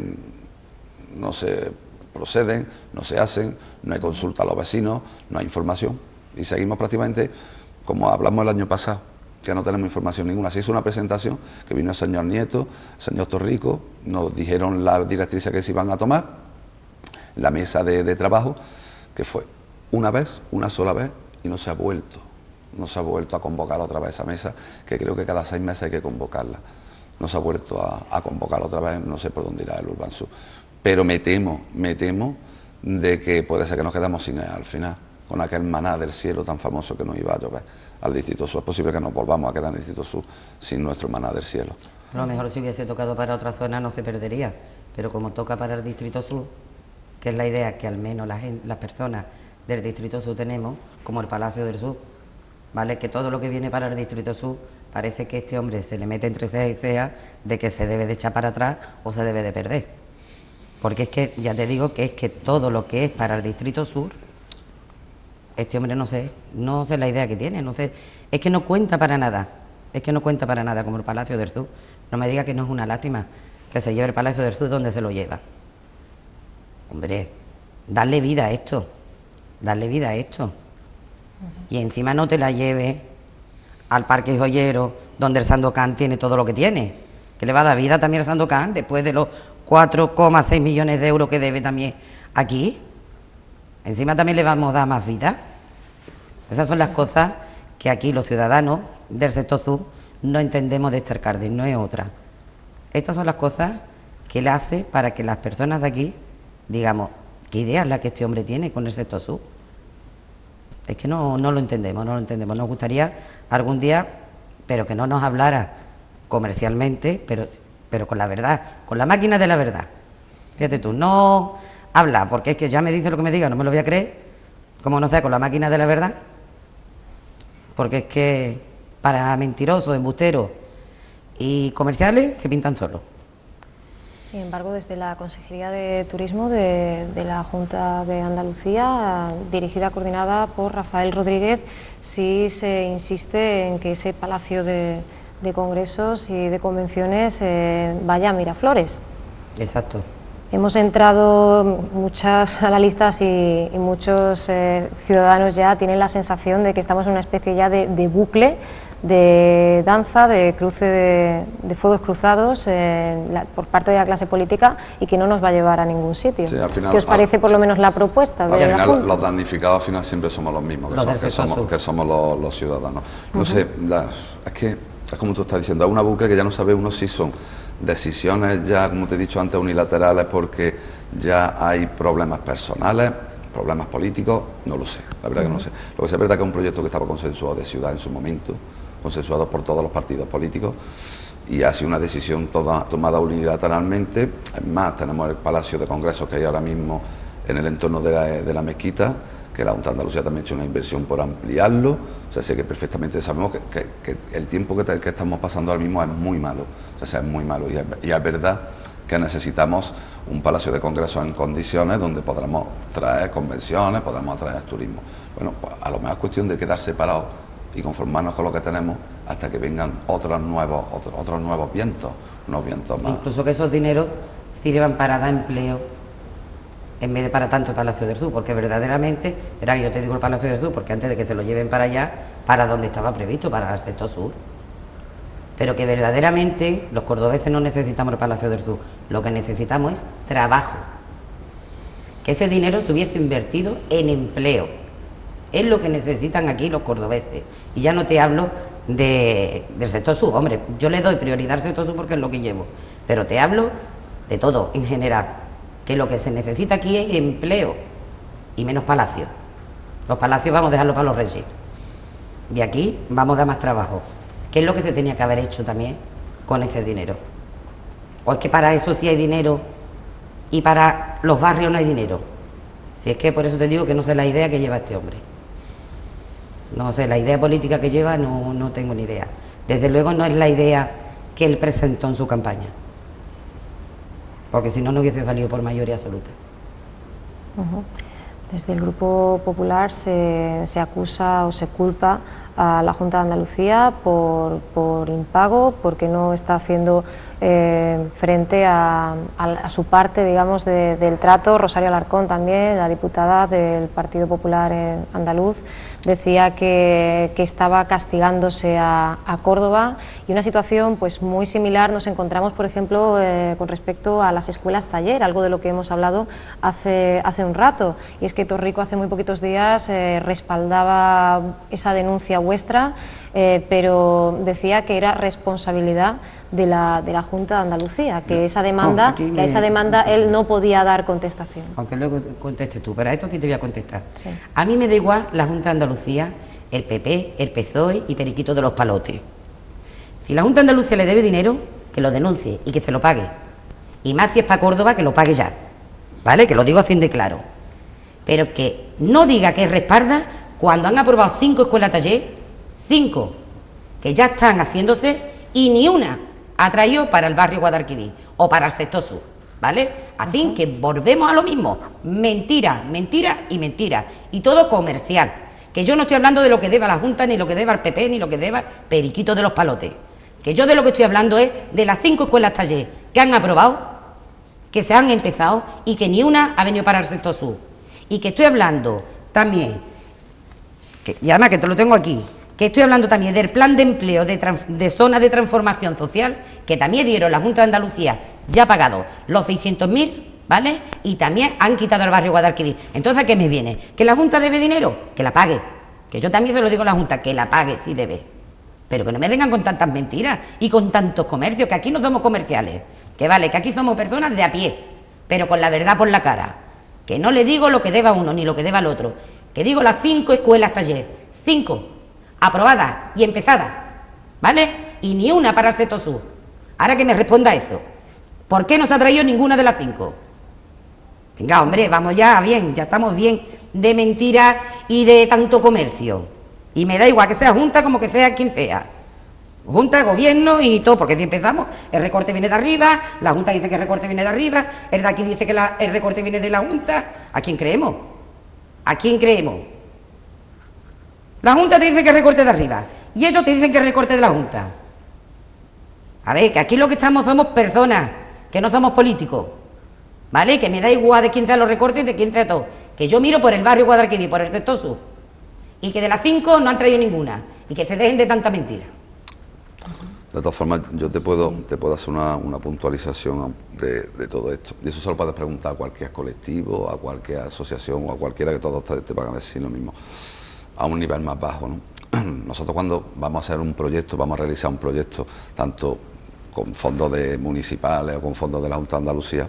proceden, no se hacen, no hay consulta a los vecinos, no hay información, y seguimos prácticamente como hablamos el año pasado, que no tenemos información ninguna. Se hizo una presentación que vino el señor Nieto, el señor Torrico, nos dijeron las directrices que se iban a tomar, la mesa de trabajo, que fue una vez, una sola vez, y no se ha vuelto a convocar otra vez esa mesa, que creo que cada 6 meses hay que convocarla. No se ha vuelto a convocar otra vez, no sé por dónde irá el Urbansur. Pero me temo de que puede ser que nos quedemos sin él al final, con aquel maná del cielo tan famoso que nos iba a llover al Distrito Sur. Es posible que nos volvamos a quedar en el Distrito Sur sin nuestro maná del cielo. A lo mejor si hubiese tocado para otra zona no se perdería, pero como toca para el Distrito Sur, que es la idea que al menos las personas del Distrito Sur tenemos, como el Palacio del Sur, ¿vale? Que todo lo que viene para el Distrito Sur parece que este hombre se le mete entre ceja y ceja de que se debe de echar para atrás o se debe de perder. Porque es que, ya te digo, que es que todo lo que es para el Distrito Sur, este hombre no sé la idea que tiene, no sé, es que no cuenta para nada, como el Palacio del Sur. No me diga que no es una lástima que se lleve el Palacio del Sur donde se lo lleva. Hombre, darle vida a esto. Y encima no te la lleves al Parque Joyero, donde el Sandokan tiene todo lo que tiene, que le va a dar vida también al Sandokan, después de los 4,6 millones de euros que debe también aquí. Encima también le vamos a dar más vida. Esas son las cosas que aquí los ciudadanos del sector sur no entendemos de este alcalde, no es otra. Estas son las cosas que él hace para que las personas de aquí digamos, ¿qué idea es la que este hombre tiene con el sector sur? Es que no lo entendemos. Nos gustaría algún día, pero que no nos hablara comercialmente, pero con la verdad, con la máquina de la verdad. Fíjate tú, no habla, porque es que ya me dice lo que me diga, no me lo voy a creer, como no sea con la máquina de la verdad, porque es que para mentirosos, embusteros y comerciales se pintan solos. Sin embargo, desde la Consejería de Turismo de la Junta de Andalucía, dirigida, coordinada por Rafael Rodríguez, sí se insiste en que ese Palacio de Congresos y de Convenciones vaya a Miraflores. Exacto. Hemos entrado muchas analistas y muchos ciudadanos ya tienen la sensación de que estamos en una especie ya de bucle de danza, de cruce de fuegos cruzados por parte de la clase política y que no nos va a llevar a ningún sitio. Sí, final, ¿qué os parece por lo menos la propuesta? Al final, los damnificados al final siempre somos los mismos, que somos los ciudadanos. No sé, es que es como tú estás diciendo, es una bucle que ya no sabe uno si son decisiones ya, como te he dicho antes, unilaterales porque ya hay problemas personales, problemas políticos, no lo sé, la verdad que no lo sé. Lo que sí es verdad que es un proyecto que estaba consensuado de ciudad en su momento, consensuado por todos los partidos políticos y ha sido una decisión tomada unilateralmente. Es más, tenemos el Palacio de Congresos que hay ahora mismo en el entorno de la mezquita, que la Junta de Andalucía también ha hecho una inversión por ampliarlo. O sea, sé que perfectamente sabemos que el tiempo que estamos pasando ahora mismo es muy malo, o sea, es muy malo y es verdad que necesitamos un Palacio de Congresos en condiciones donde podremos traer convenciones, podremos traer turismo. Bueno, pues a lo mejor es cuestión de quedar separados y conformarnos con lo que tenemos hasta que vengan otros nuevos vientos, unos vientos más. Incluso que esos dineros sirvan para dar empleo en vez de para tanto el Palacio del Sur, porque verdaderamente, verá, yo te digo el Palacio del Sur, porque antes de que se lo lleven para allá, para donde estaba previsto, para el sector sur. Pero que verdaderamente los cordobeses no necesitamos el Palacio del Sur, lo que necesitamos es trabajo. Que ese dinero se hubiese invertido en empleo. Es lo que necesitan aquí los cordobeses. Y ya no te hablo del sector sur, hombre, yo le doy prioridad al sector sur porque es lo que llevo, pero te hablo de todo en general, que lo que se necesita aquí es empleo y menos palacios. Los palacios vamos a dejarlos para los reyes. Y aquí vamos a dar más trabajo. ¿Qué es lo que se tenía que haber hecho también con ese dinero? ¿O es que para eso sí hay dinero y para los barrios no hay dinero? Si es que por eso te digo que no sé la idea que lleva este hombre. No sé, la idea política que lleva no tengo ni idea. Desde luego no es la idea que él presentó en su campaña. Porque si no, no hubiese salido por mayoría absoluta. Desde el Grupo Popular se acusa o se culpa a la Junta de Andalucía por impago, porque no está haciendo frente a su parte, digamos, del trato. Rosario Alarcón también, la diputada del Partido Popular andaluz, decía que estaba castigándose a Córdoba, y una situación pues muy similar nos encontramos, por ejemplo, con respecto a las escuelas taller, algo de lo que hemos hablado hace un rato, y es que Torrico hace muy poquitos días respaldaba esa denuncia vuestra, pero decía que era responsabilidad de la Junta de Andalucía, que esa demanda, él no podía dar contestación. Aunque luego contestes tú, pero a esto sí te voy a contestar. Sí. A mí me da igual la Junta de Andalucía, el PP, el PSOE y Periquito de los Palotes. Si la Junta de Andalucía le debe dinero, que lo denuncie y que se lo pague. Y más si es para Córdoba, que lo pague ya, ¿vale? Que lo digo así de claro. Pero que no diga que respalda cuando han aprobado 5 escuelas taller, 5 que ya están haciéndose, y ni una ha traído para el barrio Guadalquivir o para el sector sur, ¿vale? Así que volvemos a lo mismo, mentira, mentira y mentira, y todo comercial, que yo no estoy hablando de lo que deba la Junta, ni lo que deba el PP, ni lo que deba Periquito de los Palotes, que yo de lo que estoy hablando es de las 5 escuelas taller que han aprobado, que se han empezado y que ni una ha venido para el sector sur, y que estoy hablando también, y además que te lo tengo aquí, que estoy hablando también del plan de empleo de zona de transformación social, que también dieron la Junta de Andalucía, ya ha pagado los 600.000, ¿vale? Y también han quitado el barrio Guadalquivir. Entonces, ¿a qué me viene? ¿Que la Junta debe dinero? Que la pague. Que yo también se lo digo a la Junta, que la pague si debe. Pero que no me vengan con tantas mentiras y con tantos comercios, que aquí no somos comerciales. Que vale, que aquí somos personas de a pie, pero con la verdad por la cara. Que no le digo lo que deba uno ni lo que deba el otro. Que digo las 5 escuelas taller, 5 aprobadas y empezadas, ¿vale? Y ni una para el sector sur. Ahora que me responda eso, ¿por qué no se ha traído ninguna de las 5? Venga, hombre, vamos ya bien, ya estamos bien de mentiras y de tanto comercio. Y me da igual que sea Junta como que sea quien sea. Junta, gobierno y todo, porque si empezamos, el recorte viene de arriba, la Junta dice que el recorte viene de arriba, el de aquí dice que el recorte viene de la Junta. ¿A quién creemos? ¿A quién creemos? La Junta te dice que recorte de arriba y ellos te dicen que recorte de la Junta. A ver, que aquí lo que estamos somos personas, que no somos políticos, ¿vale? Que me da igual de quién sea los recortes y de quién sea todo. Que yo miro por el barrio Guadalquivir, por el sector sur, y que de las 5 no han traído ninguna, y que se dejen de tanta mentira. De todas formas, yo te puedo hacer una puntualización de todo esto. Y eso se lo puedes preguntar a cualquier colectivo, a cualquier asociación o a cualquiera, que todos te van a decir lo mismo, a un nivel más bajo, ¿no? Nosotros cuando vamos a hacer un proyecto, vamos a realizar un proyecto, tanto con fondos municipales o con fondos de la Junta de Andalucía,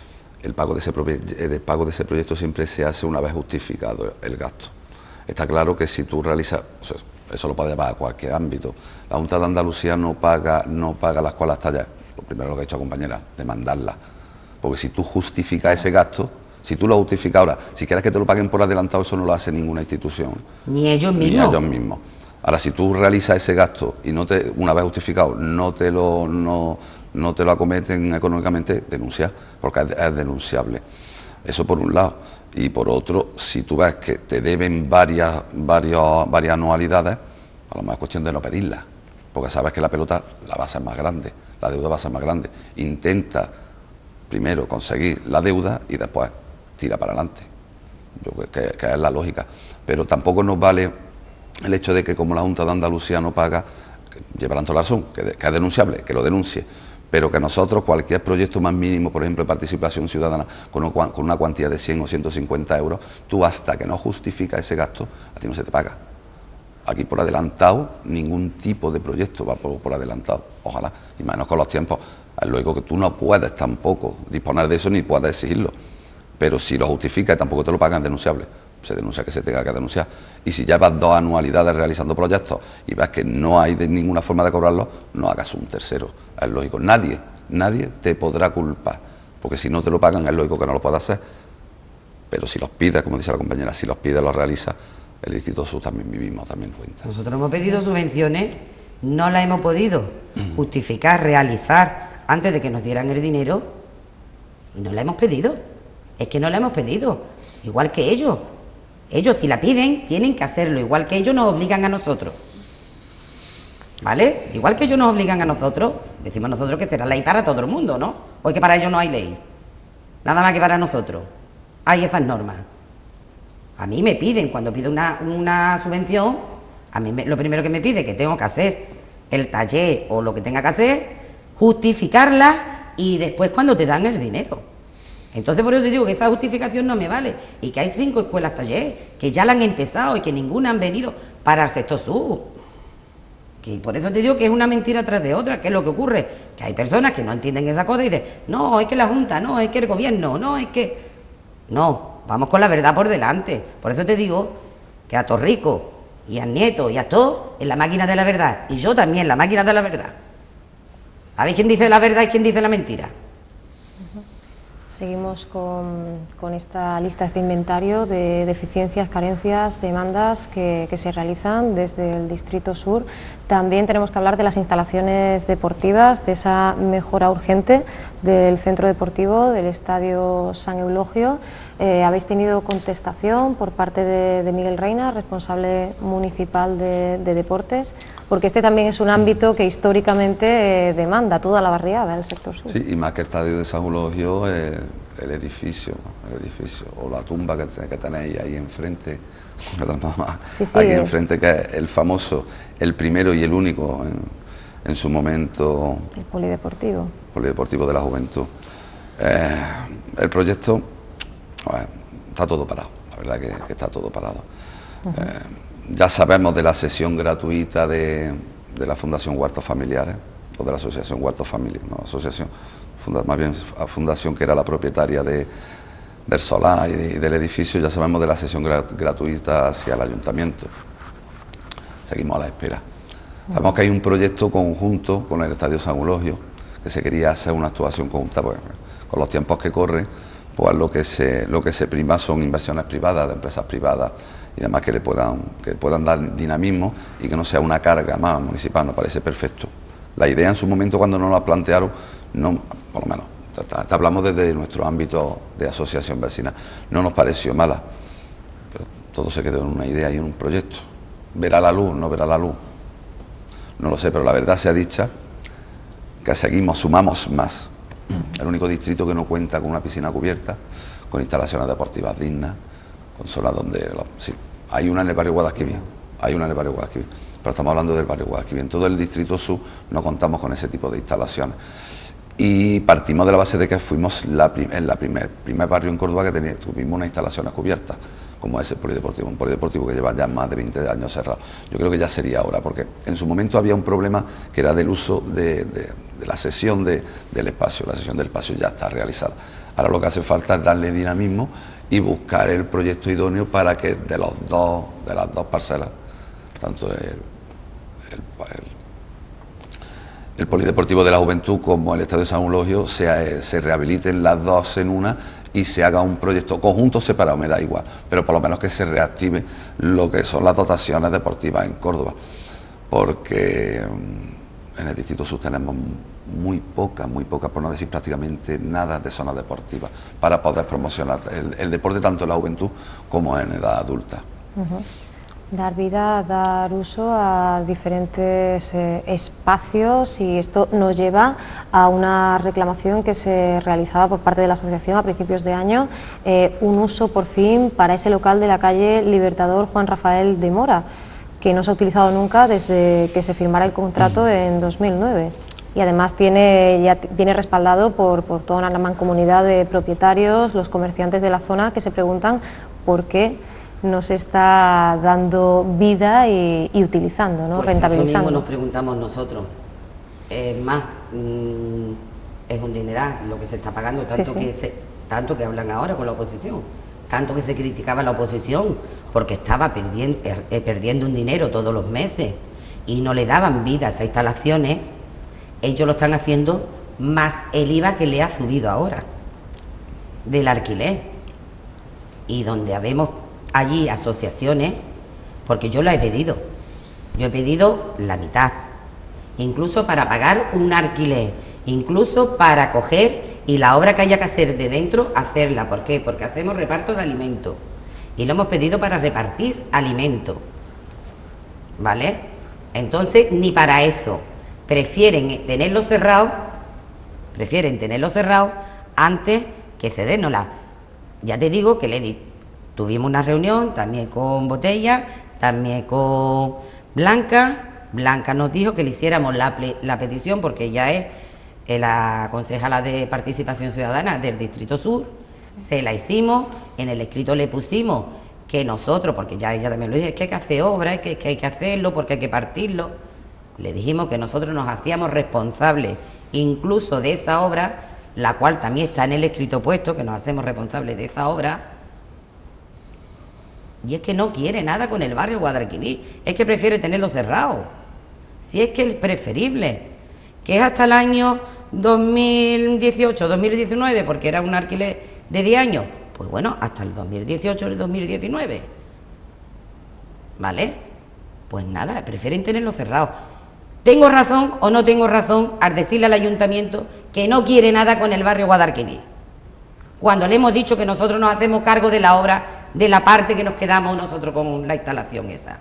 el pago de ese proyecto siempre se hace una vez justificado el gasto. Está claro que si tú realizas, o sea, eso lo puede llevar a cualquier ámbito. La Junta de Andalucía no paga las escuelas taller. Lo primero que ha hecho, compañera, demandarla. Porque si tú justificas ese gasto, si tú lo justificas ahora, si quieres que te lo paguen por adelantado, eso no lo hace ninguna institución. Ni ellos mismos. Ni ellos mismos. Ahora, si tú realizas ese gasto y una vez justificado, no te lo acometen económicamente, denuncia, porque es denunciable. Eso por un lado. Y por otro, si tú ves que te deben varias anualidades, a lo mejor es cuestión de no pedirlas, porque sabes que la pelota la va a ser más grande, la deuda va a ser más grande. Intenta primero conseguir la deuda y después tira para adelante. Yo creo que es la lógica. Pero tampoco nos vale el hecho de que como la Junta de Andalucía no paga, llevarán toda la razón, que es denunciable, que lo denuncie, pero que nosotros cualquier proyecto más mínimo, por ejemplo de participación ciudadana, con una cuantía de 100 o 150 euros, tú hasta que no justificas ese gasto, a ti no se te paga. Aquí por adelantado, ningún tipo de proyecto va por adelantado, ojalá, y menos con los tiempos. Es lógico que tú no puedes tampoco disponer de eso ni puedes exigirlo, pero si lo justificas y tampoco te lo pagan, es denunciable. Se denuncia que se tenga que denunciar. Y si llevas 2 anualidades realizando proyectos y ves que no hay de ninguna forma de cobrarlo, no hagas un tercero. Es lógico. Nadie te podrá culpar, porque si no te lo pagan es lógico que no lo puedas hacer. Pero si los pides, como dice la compañera, si los pides, los realizas, el Distrito Sur también vivimos, también cuenta. Nosotros hemos pedido subvenciones, no las hemos podido justificar, realizar antes de que nos dieran el dinero y no la hemos pedido. Es que no la hemos pedido, igual que ellos. Ellos si la piden tienen que hacerlo, igual que ellos nos obligan a nosotros. ¿vale? Igual que ellos nos obligan a nosotros, decimos nosotros que será ley para todo el mundo, ¿no? O es que para ellos no hay ley, nada más que para nosotros hay esas normas. A mí me piden, cuando pido una subvención, a mí lo primero que me pide que tengo que hacer el taller o lo que tenga que hacer, justificarla y después cuando te dan el dinero. Entonces por eso te digo que esa justificación no me vale y que hay 5 escuelas taller que ya la han empezado y que ninguna han venido para el sector sur. Y por eso te digo que es una mentira tras de otra. ¿Qué es lo que ocurre? Que hay personas que no entienden esa cosa y dicen, no, es que la Junta, no, es que el gobierno, no, es que... No, vamos con la verdad por delante. Por eso te digo que a Torrico y a Nieto y a todos en la máquina de la verdad. Y yo también en la máquina de la verdad. ¿Sabéis quién dice la verdad y quién dice la mentira? Seguimos con esta lista, este inventario de deficiencias, carencias, demandas que se realizan desde el Distrito Sur. También tenemos que hablar de las instalaciones deportivas, de esa mejora urgente del centro deportivo, del Estadio San Eulogio. Habéis tenido contestación por parte de Miguel Reina, responsable municipal de deportes, porque este también es un ámbito que históricamente demanda toda la barriada del sector sur. Sí, y más que el Estadio de San Eulogio, el edificio, o la tumba que tenéis ahí enfrente, sí, aquí enfrente, que es el famoso, el primero y el único en su momento... El polideportivo. Polideportivo de la Juventud. El proyecto, está todo parado, la verdad que está todo parado. Ya sabemos de la sesión gratuita de la Fundación Huertos Familiares, o de la Asociación Huertos Familiares, no, asociación, más bien fundación que era la propietaria del solar y del edificio. Ya sabemos de la sesión gratuita hacia el ayuntamiento. Seguimos a la espera. Sabemos que hay un proyecto conjunto con el Estadio San Eulogio, que se quería hacer una actuación conjunta, pues, con los tiempos que corren, pues lo que se prima son inversiones privadas, de empresas privadas y demás que puedan dar dinamismo y que no sea una carga más municipal. Nos parece perfecto. La idea en su momento, cuando nos la plantearon, no, por lo menos, te hablamos desde nuestro ámbito de asociación vecina, no nos pareció mala, pero todo se quedó en una idea y en un proyecto. ¿Verá la luz? ¿No verá la luz? No lo sé, pero la verdad sea dicha, que sumamos más. El único distrito que no cuenta con una piscina cubierta, con instalaciones deportivas dignas, con zonas donde... Sí, hay una en el barrio Guadalquivir, pero estamos hablando del barrio Guadalquivir. En todo el distrito sur no contamos con ese tipo de instalaciones. Y partimos de la base de que fuimos el primer barrio en Córdoba que tuvimos unas instalaciones cubiertas, como ese polideportivo, un polideportivo que lleva ya más de 20 años cerrado. Yo creo que ya sería ahora, porque en su momento había un problema que era del uso de la cesión del espacio. La cesión del espacio ya está realizada. Ahora lo que hace falta es darle dinamismo y buscar el proyecto idóneo para que de las dos parcelas, tanto el Polideportivo de la Juventud como el Estadio San Eulogio, se rehabiliten las dos en una y se haga un proyecto conjunto separado, me da igual, pero por lo menos que se reactive lo que son las dotaciones deportivas en Córdoba, porque en el Distrito Sur tenemos muy pocas, por no decir prácticamente nada de zonas deportivas para poder promocionar el deporte tanto en la juventud como en edad adulta. Dar vida, dar uso a diferentes espacios, y esto nos lleva a una reclamación que se realizaba por parte de la asociación a principios de año, un uso por fin para ese local de la calle Libertador Juan Rafael de Mora, que no se ha utilizado nunca desde que se firmara el contrato en 2009. Y además ya viene respaldado por toda una mancomunidad de propietarios, los comerciantes de la zona, que se preguntan por qué no se está dando vida y utilizando, ¿no? Pues rentabilizando. Eso mismo nos preguntamos nosotros. Es más, es un dineral lo que se está pagando, tanto que hablan ahora con la oposición, tanto que se criticaba la oposición porque estaba perdiendo un dinero todos los meses y no le daban vida a esas instalaciones. Ellos lo están haciendo más el IVA que le ha subido ahora del alquiler, y donde habemos allí asociaciones, porque yo la he pedido, yo he pedido la mitad, incluso para pagar un alquiler, incluso para coger y la obra que haya que hacer de dentro, hacerla. ¿Por qué? Porque hacemos reparto de alimentos y lo hemos pedido para repartir alimentos, ¿vale? Entonces, ni para eso. Prefieren tenerlo cerrado antes que cedérnosla. Ya te digo que tuvimos una reunión también con Botella, también con Blanca. Blanca nos dijo que le hiciéramos la petición, porque ella es la concejala de Participación Ciudadana del Distrito Sur. Se la hicimos, en el escrito le pusimos que nosotros, porque ya ella también lo dijo, es que hay que hacer obra, es que hay que hacerlo, porque hay que partirlo. Le dijimos que nosotros nos hacíamos responsables incluso de esa obra, la cual también está en el escrito puesto, que nos hacemos responsables de esa obra. Y es que no quiere nada con el barrio Guadalquivir, es que prefiere tenerlo cerrado. Si es que es preferible, que es hasta el año 2018, 2019, porque era un alquiler de 10 años, pues bueno, hasta el 2018 y el 2019. ¿Vale? Pues nada, prefieren tenerlo cerrado. ¿Tengo razón o no tengo razón al decirle al ayuntamiento que no quiere nada con el barrio Guadalquivir? Cuando le hemos dicho que nosotros nos hacemos cargo de la obra, de la parte que nos quedamos nosotros con la instalación esa.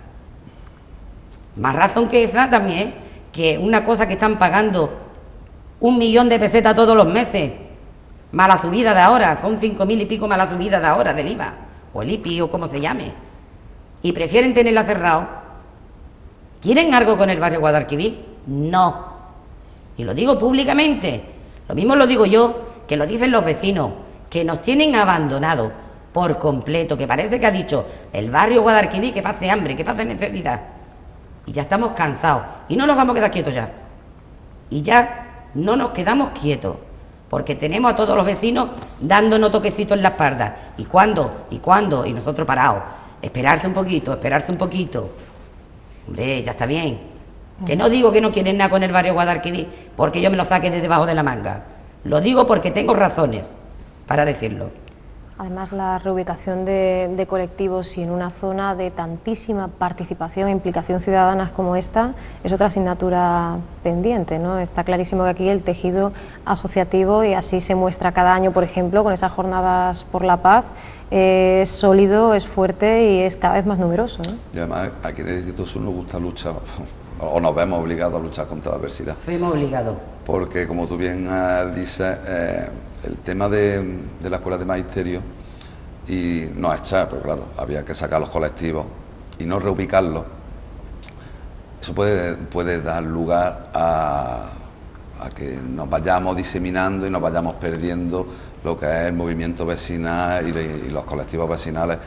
Más razón que esa también, que una cosa que están pagando 1 millón de pesetas todos los meses, más la subida de ahora, son 5.000 y pico más la subida de ahora del IVA, o el IPI o como se llame, y prefieren tenerla cerrado. ¿Quieren algo con el barrio Guadalquivir? No. Y lo digo públicamente, lo mismo lo digo yo, que lo dicen los vecinos, que nos tienen abandonados por completo, que parece que ha dicho el barrio Guadalquivir que pase hambre, que pase necesidad. Y ya estamos cansados, y no nos vamos a quedar quietos ya. Y ya no nos quedamos quietos, porque tenemos a todos los vecinos dándonos toquecitos en la espalda. ¿Y cuándo? ¿Y cuándo? Y nosotros parados. Esperarse un poquito, esperarse un poquito. Hombre, ya está bien. Que no digo que no quieren nada con el barrio Guadalquivir porque yo me lo saque de debajo de la manga. Lo digo porque tengo razones para decirlo. Además, la reubicación de colectivos y en una zona de tantísima participación e implicación ciudadana como esta es otra asignatura pendiente, ¿no? Está clarísimo que aquí el tejido asociativo, y así se muestra cada año, por ejemplo, con esas jornadas por la paz, es sólido, es fuerte y es cada vez más numeroso, ¿no? Y además aquí en el Distrito Sur nos gusta luchar, o nos vemos obligados a luchar contra la adversidad. Fuimos obligados. Porque, como tú bien dices, el tema de la escuela de magisterio, y no echar, pero claro, había que sacar los colectivos y no reubicarlos, eso puede dar lugar a que nos vayamos diseminando y nos vayamos perdiendo lo que es el movimiento vecinal y los colectivos vecinales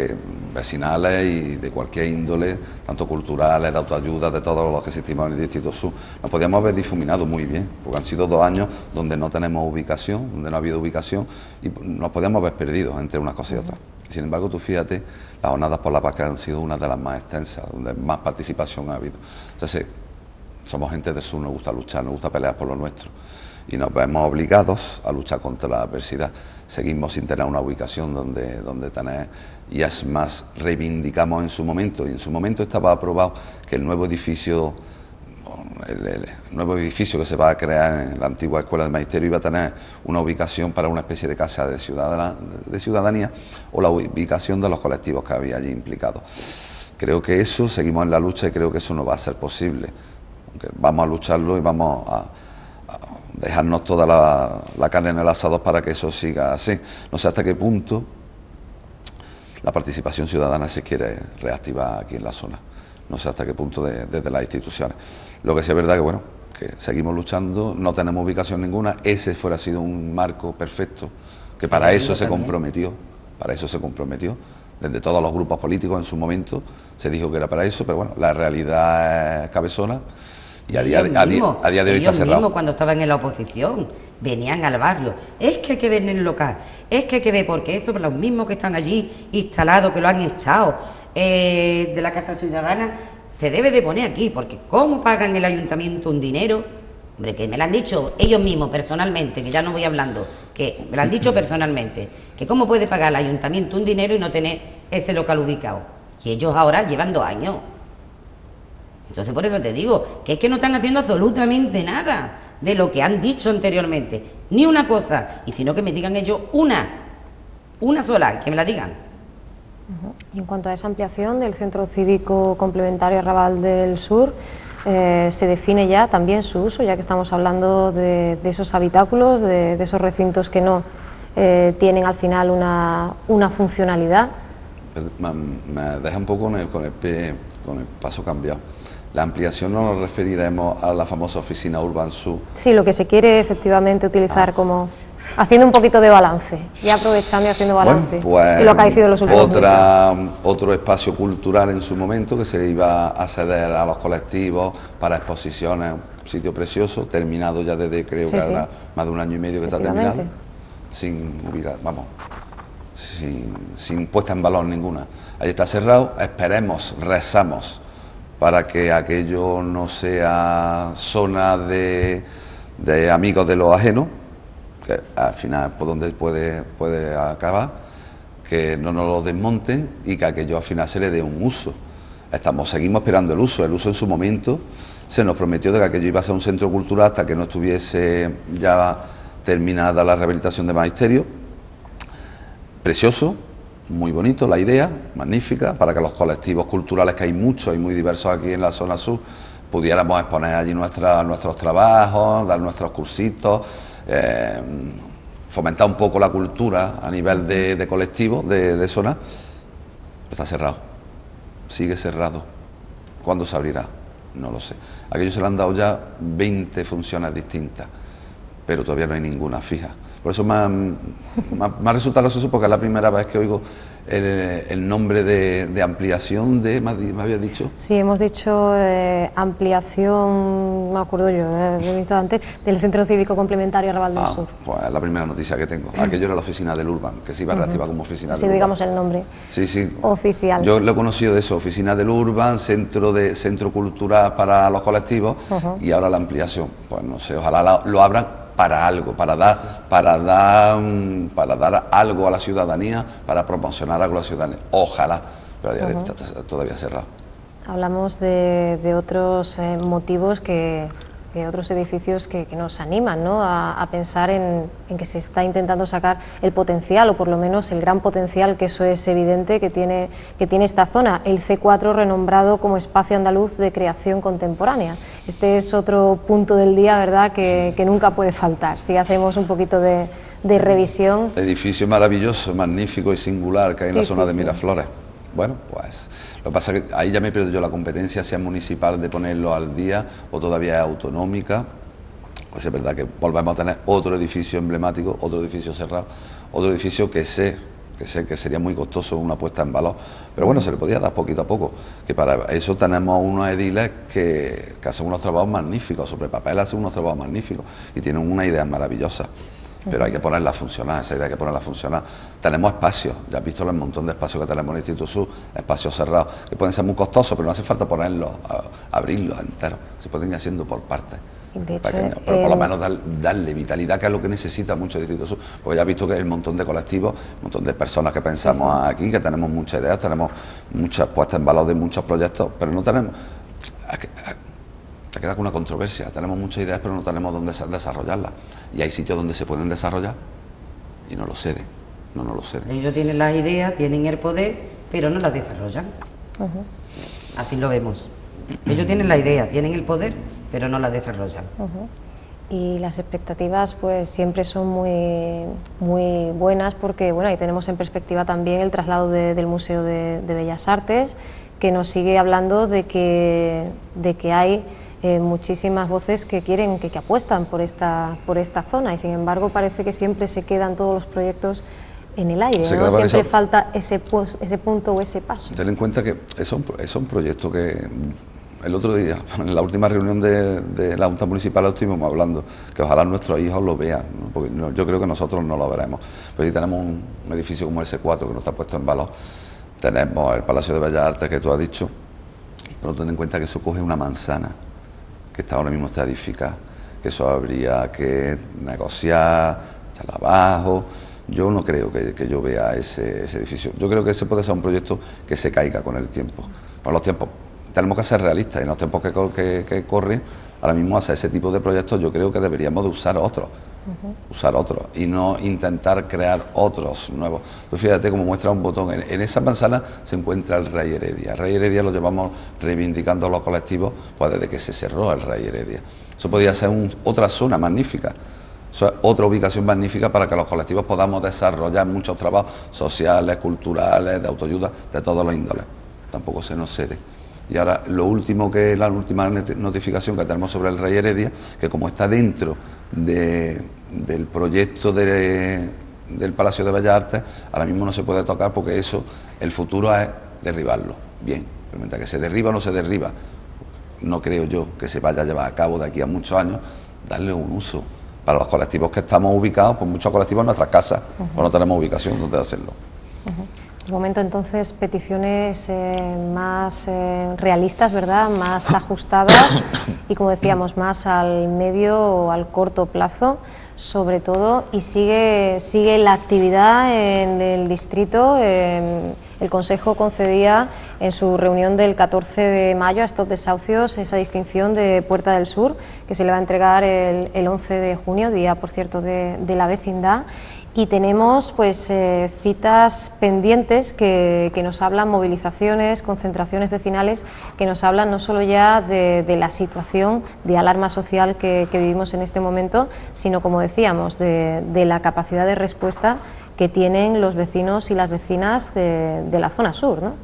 y de cualquier índole, tanto culturales, de autoayuda, de todos los que existimos en el Distrito Sur. Nos podíamos haber difuminado muy bien, porque han sido 2 años donde no tenemos ubicación, donde no ha habido ubicación, y nos podíamos haber perdido entre unas cosas y otras. Sin embargo, tú fíjate, las jornadas por la paz que han sido una de las más extensas, donde más participación ha habido. Entonces, somos gente de sur, nos gusta luchar, nos gusta pelear por lo nuestro, y nos vemos obligados a luchar contra la adversidad. Seguimos sin tener una ubicación donde tener, y es más, reivindicamos en su momento, y en su momento estaba aprobado que el nuevo edificio que se va a crear en la antigua Escuela de Magisterio iba a tener una ubicación para una especie de casa de ciudadanía, o la ubicación de los colectivos que había allí implicados. Creo que eso, seguimos en la lucha, y creo que eso no va a ser posible. Aunque vamos a lucharlo y vamos a dejarnos toda la carne en el asador para que eso siga así. No sé hasta qué punto la participación ciudadana se quiere reactivar aquí en la zona. No sé hasta qué punto desde las instituciones. Lo que sí es verdad que, bueno, que seguimos luchando, no tenemos ubicación ninguna. Ese fuera sido un marco perfecto, que para eso se comprometió. Para eso se comprometió. Desde todos los grupos políticos en su momento se dijo que era para eso, pero bueno, la realidad es cabezona. Y a día de hoy está cerrado. Ellos mismos, cuando estaban en la oposición, venían al barrio. Es que hay que ver en el local, es que hay que ver, porque eso, los mismos que están allí instalados, que lo han echado de la Casa Ciudadana, se debe de poner aquí, porque ¿cómo pagan el ayuntamiento un dinero? Hombre, que me lo han dicho ellos mismos personalmente, que ya no voy hablando, que me lo han dicho personalmente, que cómo puede pagar el ayuntamiento un dinero y no tener ese local ubicado. Y ellos ahora llevan 2 años. Entonces, por eso te digo, que es que no están haciendo absolutamente nada de lo que han dicho anteriormente. Ni una cosa. Y si no, que me digan ellos una sola, que me la digan. Y en cuanto a esa ampliación del Centro Cívico Complementario Arrabal del Sur, se define ya también su uso, ya que estamos hablando de esos habitáculos, de esos recintos que no tienen al final una funcionalidad. Me deja un poco con el paso cambiado. La ampliación no nos referiremos a la famosa oficina Urban Sur. Sí, lo que se quiere efectivamente utilizar como... haciendo un poquito de balance, y aprovechando y haciendo balance, pues, y lo que ha sido en los últimos meses. Otro espacio cultural en su momento que se iba a ceder a los colectivos para exposiciones, un sitio precioso, terminado ya desde creo que ahora más de 1 año y medio que está terminado, sin puesta en valor ninguna. Ahí está cerrado, esperemos, rezamos para que aquello no sea zona de amigos de los ajenos, que al final por donde puede acabar, que no nos lo desmonten y que aquello al final se le dé un uso. Seguimos esperando el uso en su momento se nos prometió de que aquello iba a ser un centro cultural hasta que no estuviese ya terminada la rehabilitación de magisterio. Precioso, muy bonito la idea, magnífica, para que los colectivos culturales, que hay muchos y muy diversos aquí en la zona sur, pudiéramos exponer allí nuestros trabajos, dar nuestros cursitos, fomentar un poco la cultura a nivel de colectivo, de zona. Pero está cerrado, sigue cerrado. ¿Cuándo se abrirá? No lo sé. Aquello se le han dado ya 20 funciones distintas, pero todavía no hay ninguna fija. Por eso me ha resultado gracioso, porque es la primera vez que oigo el nombre de ampliación ¿me había dicho? Sí, hemos dicho ampliación, me acuerdo yo, he visto antes, del Centro Cívico Complementario Arrabal del Sur. Pues es la primera noticia que tengo. Aquello era la oficina del Urban, que se iba a reactivar como oficina del Urban. Sí, digamos el nombre oficial. Yo lo he conocido de eso, oficina del Urban, centro cultural para los colectivos, y ahora la ampliación. Pues no sé, ojalá lo abran para algo, para dar algo a la ciudadanía, para promocionar algo a la ciudadanía. Ojalá, pero a día de hoy está todavía cerrado. Hablamos de otros motivos otros edificios que nos animan, ¿no?, a pensar en que se está intentando sacar el potencial, o por lo menos el gran potencial, que eso es evidente que tiene esta zona, el C4, renombrado como Espacio Andaluz de Creación Contemporánea. Este es otro punto del día, ¿verdad?, que nunca puede faltar, si hacemos un poquito de revisión. Edificio maravilloso, magnífico y singular que hay en la zona de Miraflores. Bueno, pues lo que pasa es que ahí ya me pierdo yo la competencia, si es municipal, de ponerlo al día, o todavía es autonómica. Pues es verdad que volvemos a tener otro edificio emblemático, otro edificio cerrado, otro edificio que sé que sería muy costoso una puesta en valor, pero bueno, se le podía dar poquito a poco, que para eso tenemos unos ediles que hacen unos trabajos magníficos, sobre papel hacen unos trabajos magníficos y tienen una idea maravillosa. Pero hay que ponerla a funcionar, esa idea hay que ponerla a funcionar. Tenemos espacios, ya has visto el montón de espacios que tenemos en el Instituto Sur, espacios cerrados, que pueden ser muy costosos, pero no hace falta ponerlos, abrirlos enteros, se pueden ir haciendo por partes. De hecho, pero por lo menos darle vitalidad, que es lo que necesita mucho el Distrito Sur, porque ya has visto que hay un montón de colectivos, un montón de personas que pensamos aquí, que tenemos muchas ideas, tenemos muchas puestas en valor de muchos proyectos, pero no tenemos... Te queda con una controversia, tenemos muchas ideas pero no tenemos dónde desarrollarlas, y hay sitios donde se pueden desarrollar y no lo ceden, no nos lo ceden. Ellos tienen las ideas, tienen el poder, pero no las desarrollan. Así lo vemos. Ellos tienen la idea, tienen el poder, pero no las desarrollan. Y las expectativas pues siempre son muy buenas, porque bueno, ahí tenemos en perspectiva también el traslado del Museo de Bellas Artes, que nos sigue hablando de que hay muchísimas voces que quieren, que apuestan por esta zona, y sin embargo parece que siempre se quedan todos los proyectos en el aire, ¿no? Siempre falta ese punto o ese paso. Ten en cuenta que es un proyecto que el otro día, en la última reunión de la Junta Municipal, lo estuvimos hablando, que ojalá nuestros hijos lo vean, ¿no? Porque yo creo que nosotros no lo veremos, pero si tenemos un edificio como el C4 que no está puesto en valor, tenemos el Palacio de Bellas Artes que tú has dicho, pero ten en cuenta que eso coge una manzana que ahora mismo está edificada, que eso habría que negociar, echarla abajo. Yo no creo que yo vea ese edificio. Yo creo que ese puede ser un proyecto que se caiga con el tiempo. Con los tiempos tenemos que ser realistas, y en los tiempos que corren, ahora mismo hacer ese tipo de proyectos yo creo que deberíamos de usar otros, usar otros y no intentar crear otros nuevos. Tú fíjate cómo muestra un botón, en esa manzana se encuentra el Rey Heredia. El Rey Heredia lo llevamos reivindicando los colectivos pues desde que se cerró el Rey Heredia. Eso podría ser otra zona magnífica. Eso es otra ubicación magnífica para que los colectivos podamos desarrollar muchos trabajos sociales, culturales, de autoayuda, de todos los índoles. Tampoco se nos cede. Y ahora la última notificación que tenemos sobre el Rey Heredia, que como está dentro del proyecto del Palacio de Bellas Artes, ahora mismo no se puede tocar porque eso, el futuro es derribarlo. Bien, pero mientras que se derriba o no se derriba, no creo yo que se vaya a llevar a cabo de aquí a muchos años, darle un uso. Para los colectivos que estamos ubicados, pues muchos colectivos en nuestras casas, pues no tenemos ubicación donde hacerlo. De momento, entonces, peticiones más realistas, ¿verdad?, más ajustadas y, como decíamos, más al medio o al corto plazo, sobre todo, y sigue la actividad en el distrito. El Consejo concedía en su reunión del 14 de mayo a estos desahucios esa distinción de Puerta del Sur, que se le va a entregar el 11 de junio, día, por cierto, de la vecindad. Y tenemos pues citas pendientes que nos hablan, movilizaciones, concentraciones vecinales, que nos hablan no solo ya de la situación de alarma social que vivimos en este momento, sino, como decíamos, de la capacidad de respuesta que tienen los vecinos y las vecinas de la zona sur, ¿no?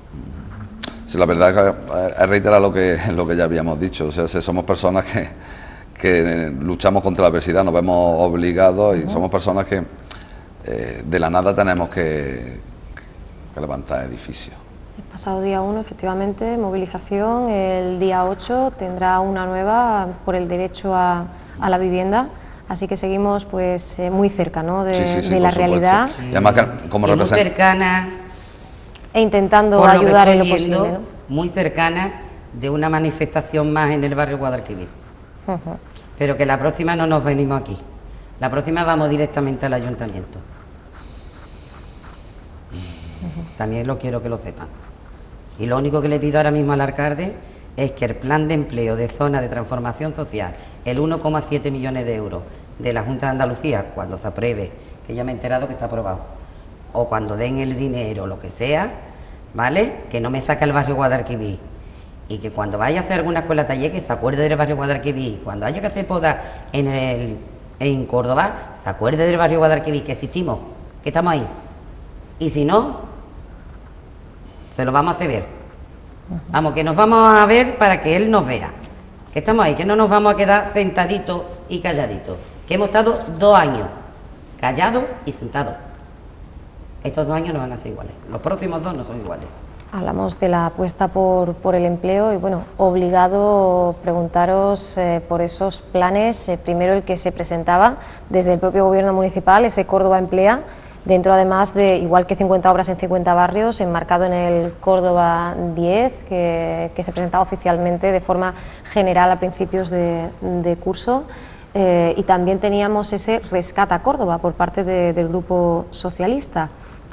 Sí, la verdad es reiterar lo que ya habíamos dicho. O sea, somos personas que luchamos contra la adversidad, nos vemos obligados y somos personas que de la nada tenemos que levantar edificios. El pasado día 1, efectivamente, movilización. El día 8 tendrá una nueva por el derecho a la vivienda. Así que seguimos pues muy cerca, ¿no?, de la realidad. Y además, como muy cercana. E intentando ayudar en lo posible, ¿no? Muy cercana de una manifestación más en el barrio Guadalquivir. Pero que la próxima no nos venimos aquí. La próxima vamos directamente al ayuntamiento. También lo quiero que lo sepan. Y lo único que le pido ahora mismo al alcalde es que el plan de empleo de zona de transformación social, el 1,7 millones de euros de la Junta de Andalucía, cuando se apruebe, que ya me he enterado que está aprobado, o cuando den el dinero, lo que sea, ¿vale?, que no me saque el barrio Guadalquivir. Y que cuando vaya a hacer alguna escuela taller, que se acuerde del barrio Guadalquivir. Cuando haya que hacer poda en Córdoba, se acuerde del barrio Guadalquivir, que existimos, que estamos ahí. Y si no, se lo vamos a hacer ver. Vamos, que nos vamos a ver para que él nos vea. Que estamos ahí, que no nos vamos a quedar sentaditos y calladitos. Que hemos estado 2 años, callados y sentados. Estos 2 años no van a ser iguales. Los próximos 2 no son iguales. Hablamos de la apuesta por el empleo y, bueno, obligado preguntaros por esos planes. Primero, el que se presentaba desde el propio gobierno municipal, ese Córdoba Emplea, dentro además de, igual que 50 obras en 50 barrios, enmarcado en el Córdoba 10, que se presentaba oficialmente de forma general a principios de curso. Y también teníamos ese Rescata Córdoba por parte del Grupo Socialista.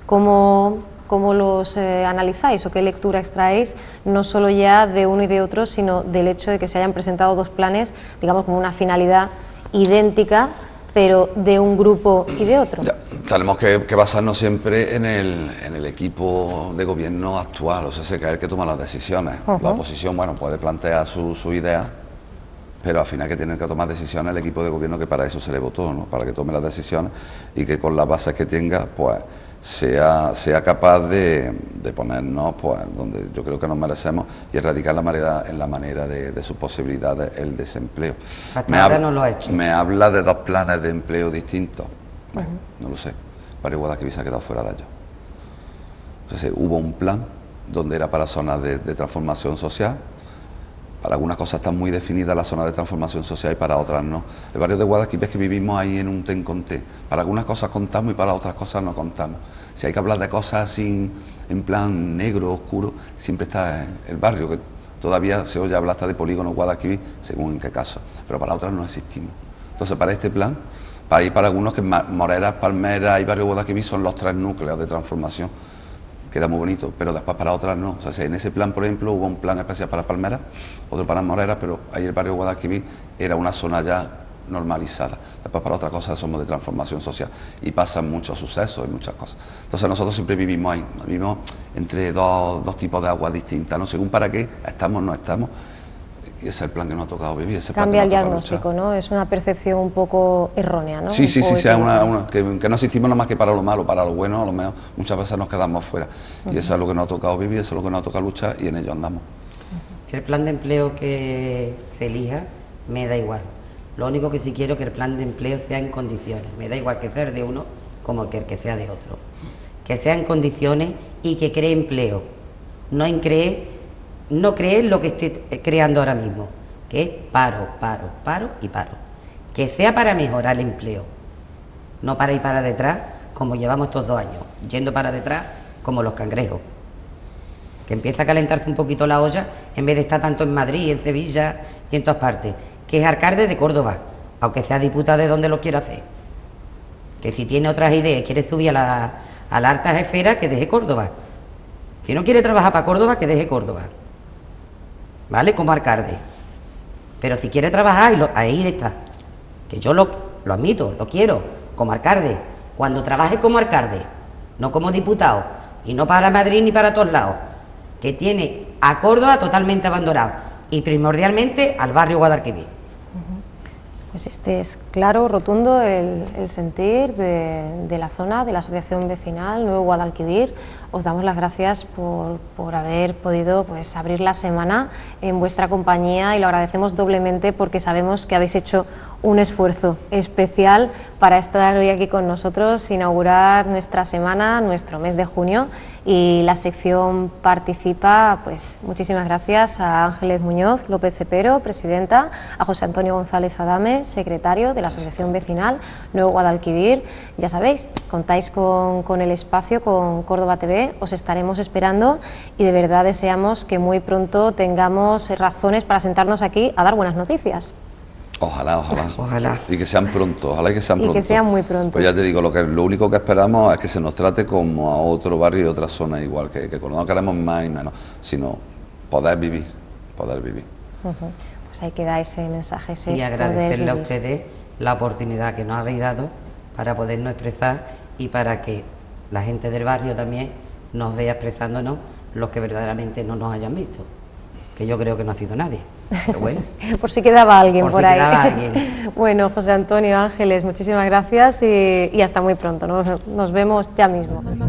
¿Cómo los analizáis o qué lectura extraéis, no solo ya de uno y de otro, sino del hecho de que se hayan presentado 2 planes, digamos, con una finalidad idéntica, pero de un grupo y de otro? Ya, tenemos que basarnos siempre en el equipo de gobierno actual, o sea, que es el que toma las decisiones. La oposición, bueno, puede plantear su idea, pero al final que tiene que tomar decisiones el equipo de gobierno, que para eso se le votó, ¿no?, para que tome las decisiones y que con las bases que tenga, pues sea capaz de ponernos pues donde yo creo que nos merecemos y erradicar en la manera de sus posibilidades el desempleo. Hasta ahora no lo ha hecho. Me habla de 2 planes de empleo distintos. Bueno, no lo sé. El barrio Guadalquivir se ha quedado fuera de ellos. Entonces hubo un plan donde era para zonas de transformación social. Para algunas cosas están muy definidas las zonas de transformación social y para otras no. El barrio de Guadalquivir es que vivimos ahí en un ten con té. Para algunas cosas contamos y para otras cosas no contamos. Si hay que hablar de cosas así en plan negro, oscuro, siempre está el barrio, que todavía se oye hablar hasta de polígono Guadalquivir, según en qué caso. Pero para otras no existimos. Entonces, para este plan, para ir para algunos, que Moreras, Palmeras y barrio Guadalquivir son los 3 núcleos de transformación. Queda muy bonito, pero después para otras no. O sea, en ese plan, por ejemplo, hubo un plan especial para Palmeras, otro para Moreras, pero ahí el barrio Guadalquivir era una zona ya normalizada. Después para otra cosa somos de transformación social y pasan muchos sucesos y muchas cosas. Entonces nosotros siempre vivimos ahí, vivimos entre dos tipos de aguas distintas, ¿no? Según para qué estamos, no estamos. Y ese es el plan que nos ha tocado vivir. Ese Cambia plan que el nos ha tocado diagnóstico, luchar. ¿no? Es una percepción un poco errónea, ¿no? Sí, Un poco que no existimos nada más que para lo malo, para lo bueno, a lo mejor muchas veces nos quedamos fuera. Y eso es lo que nos ha tocado vivir, eso es lo que nos ha tocado luchar y en ello andamos. El plan de empleo que se elija me da igual. Lo único que sí quiero es que el plan de empleo sea en condiciones. Me da igual que sea de uno como que el que sea de otro. Que sea en condiciones y que cree empleo. No cree lo que esté creando ahora mismo, que es paro y paro. Que sea para mejorar el empleo, no para ir para detrás como llevamos estos 2 años, yendo para detrás como los cangrejos. Que empieza a calentarse un poquito la olla en vez de estar tanto en Madrid, en Sevilla y en todas partes. Que es alcalde de Córdoba, aunque sea diputado de donde lo quiera hacer. Que si tiene otras ideas y quiere subir a la alta esfera, que deje Córdoba. Si no quiere trabajar para Córdoba, que deje Córdoba. ¿Vale? Como alcalde. Pero si quiere trabajar, ahí está. Que yo lo admito, lo quiero, como alcalde. Cuando trabaje como alcalde, no como diputado, y no para Madrid ni para todos lados, que tiene a Córdoba totalmente abandonado, y primordialmente al barrio Guadalquivir. Pues este es claro, rotundo el sentir de la zona, de la Asociación Vecinal Nuevo Guadalquivir. Os damos las gracias por haber podido pues, abrir la semana en vuestra compañía y lo agradecemos doblemente porque sabemos que habéis hecho un esfuerzo especial para estar hoy aquí con nosotros, inaugurar nuestra semana, nuestro mes de junio, y la sección Participa. Pues muchísimas gracias a Ángeles Muñoz López Cepero, presidenta, a José Antonio González Adame, secretario de la Asociación Vecinal Nuevo Guadalquivir. Ya sabéis, contáis con el espacio, con Córdoba TV, os estaremos esperando y de verdad deseamos que muy pronto tengamos razones para sentarnos aquí a dar buenas noticias. Ojalá. Y que sean pronto, ojalá y que sean pronto. Y que sean muy pronto. Pues ya te digo, lo único que esperamos es que se nos trate como a otro barrio y otra zona igual, que no queremos más y menos, sino poder vivir. Pues ahí queda ese mensaje. Y agradecerle a ustedes la oportunidad que nos habéis dado para podernos expresar y para que la gente del barrio también nos vea expresándonos los que verdaderamente no nos hayan visto. Que yo creo que no ha sido nadie. Pero bueno. Por si quedaba alguien por ahí. Quedaba alguien. Bueno, José Antonio, Ángeles, muchísimas gracias y hasta muy pronto. Nos vemos ya mismo.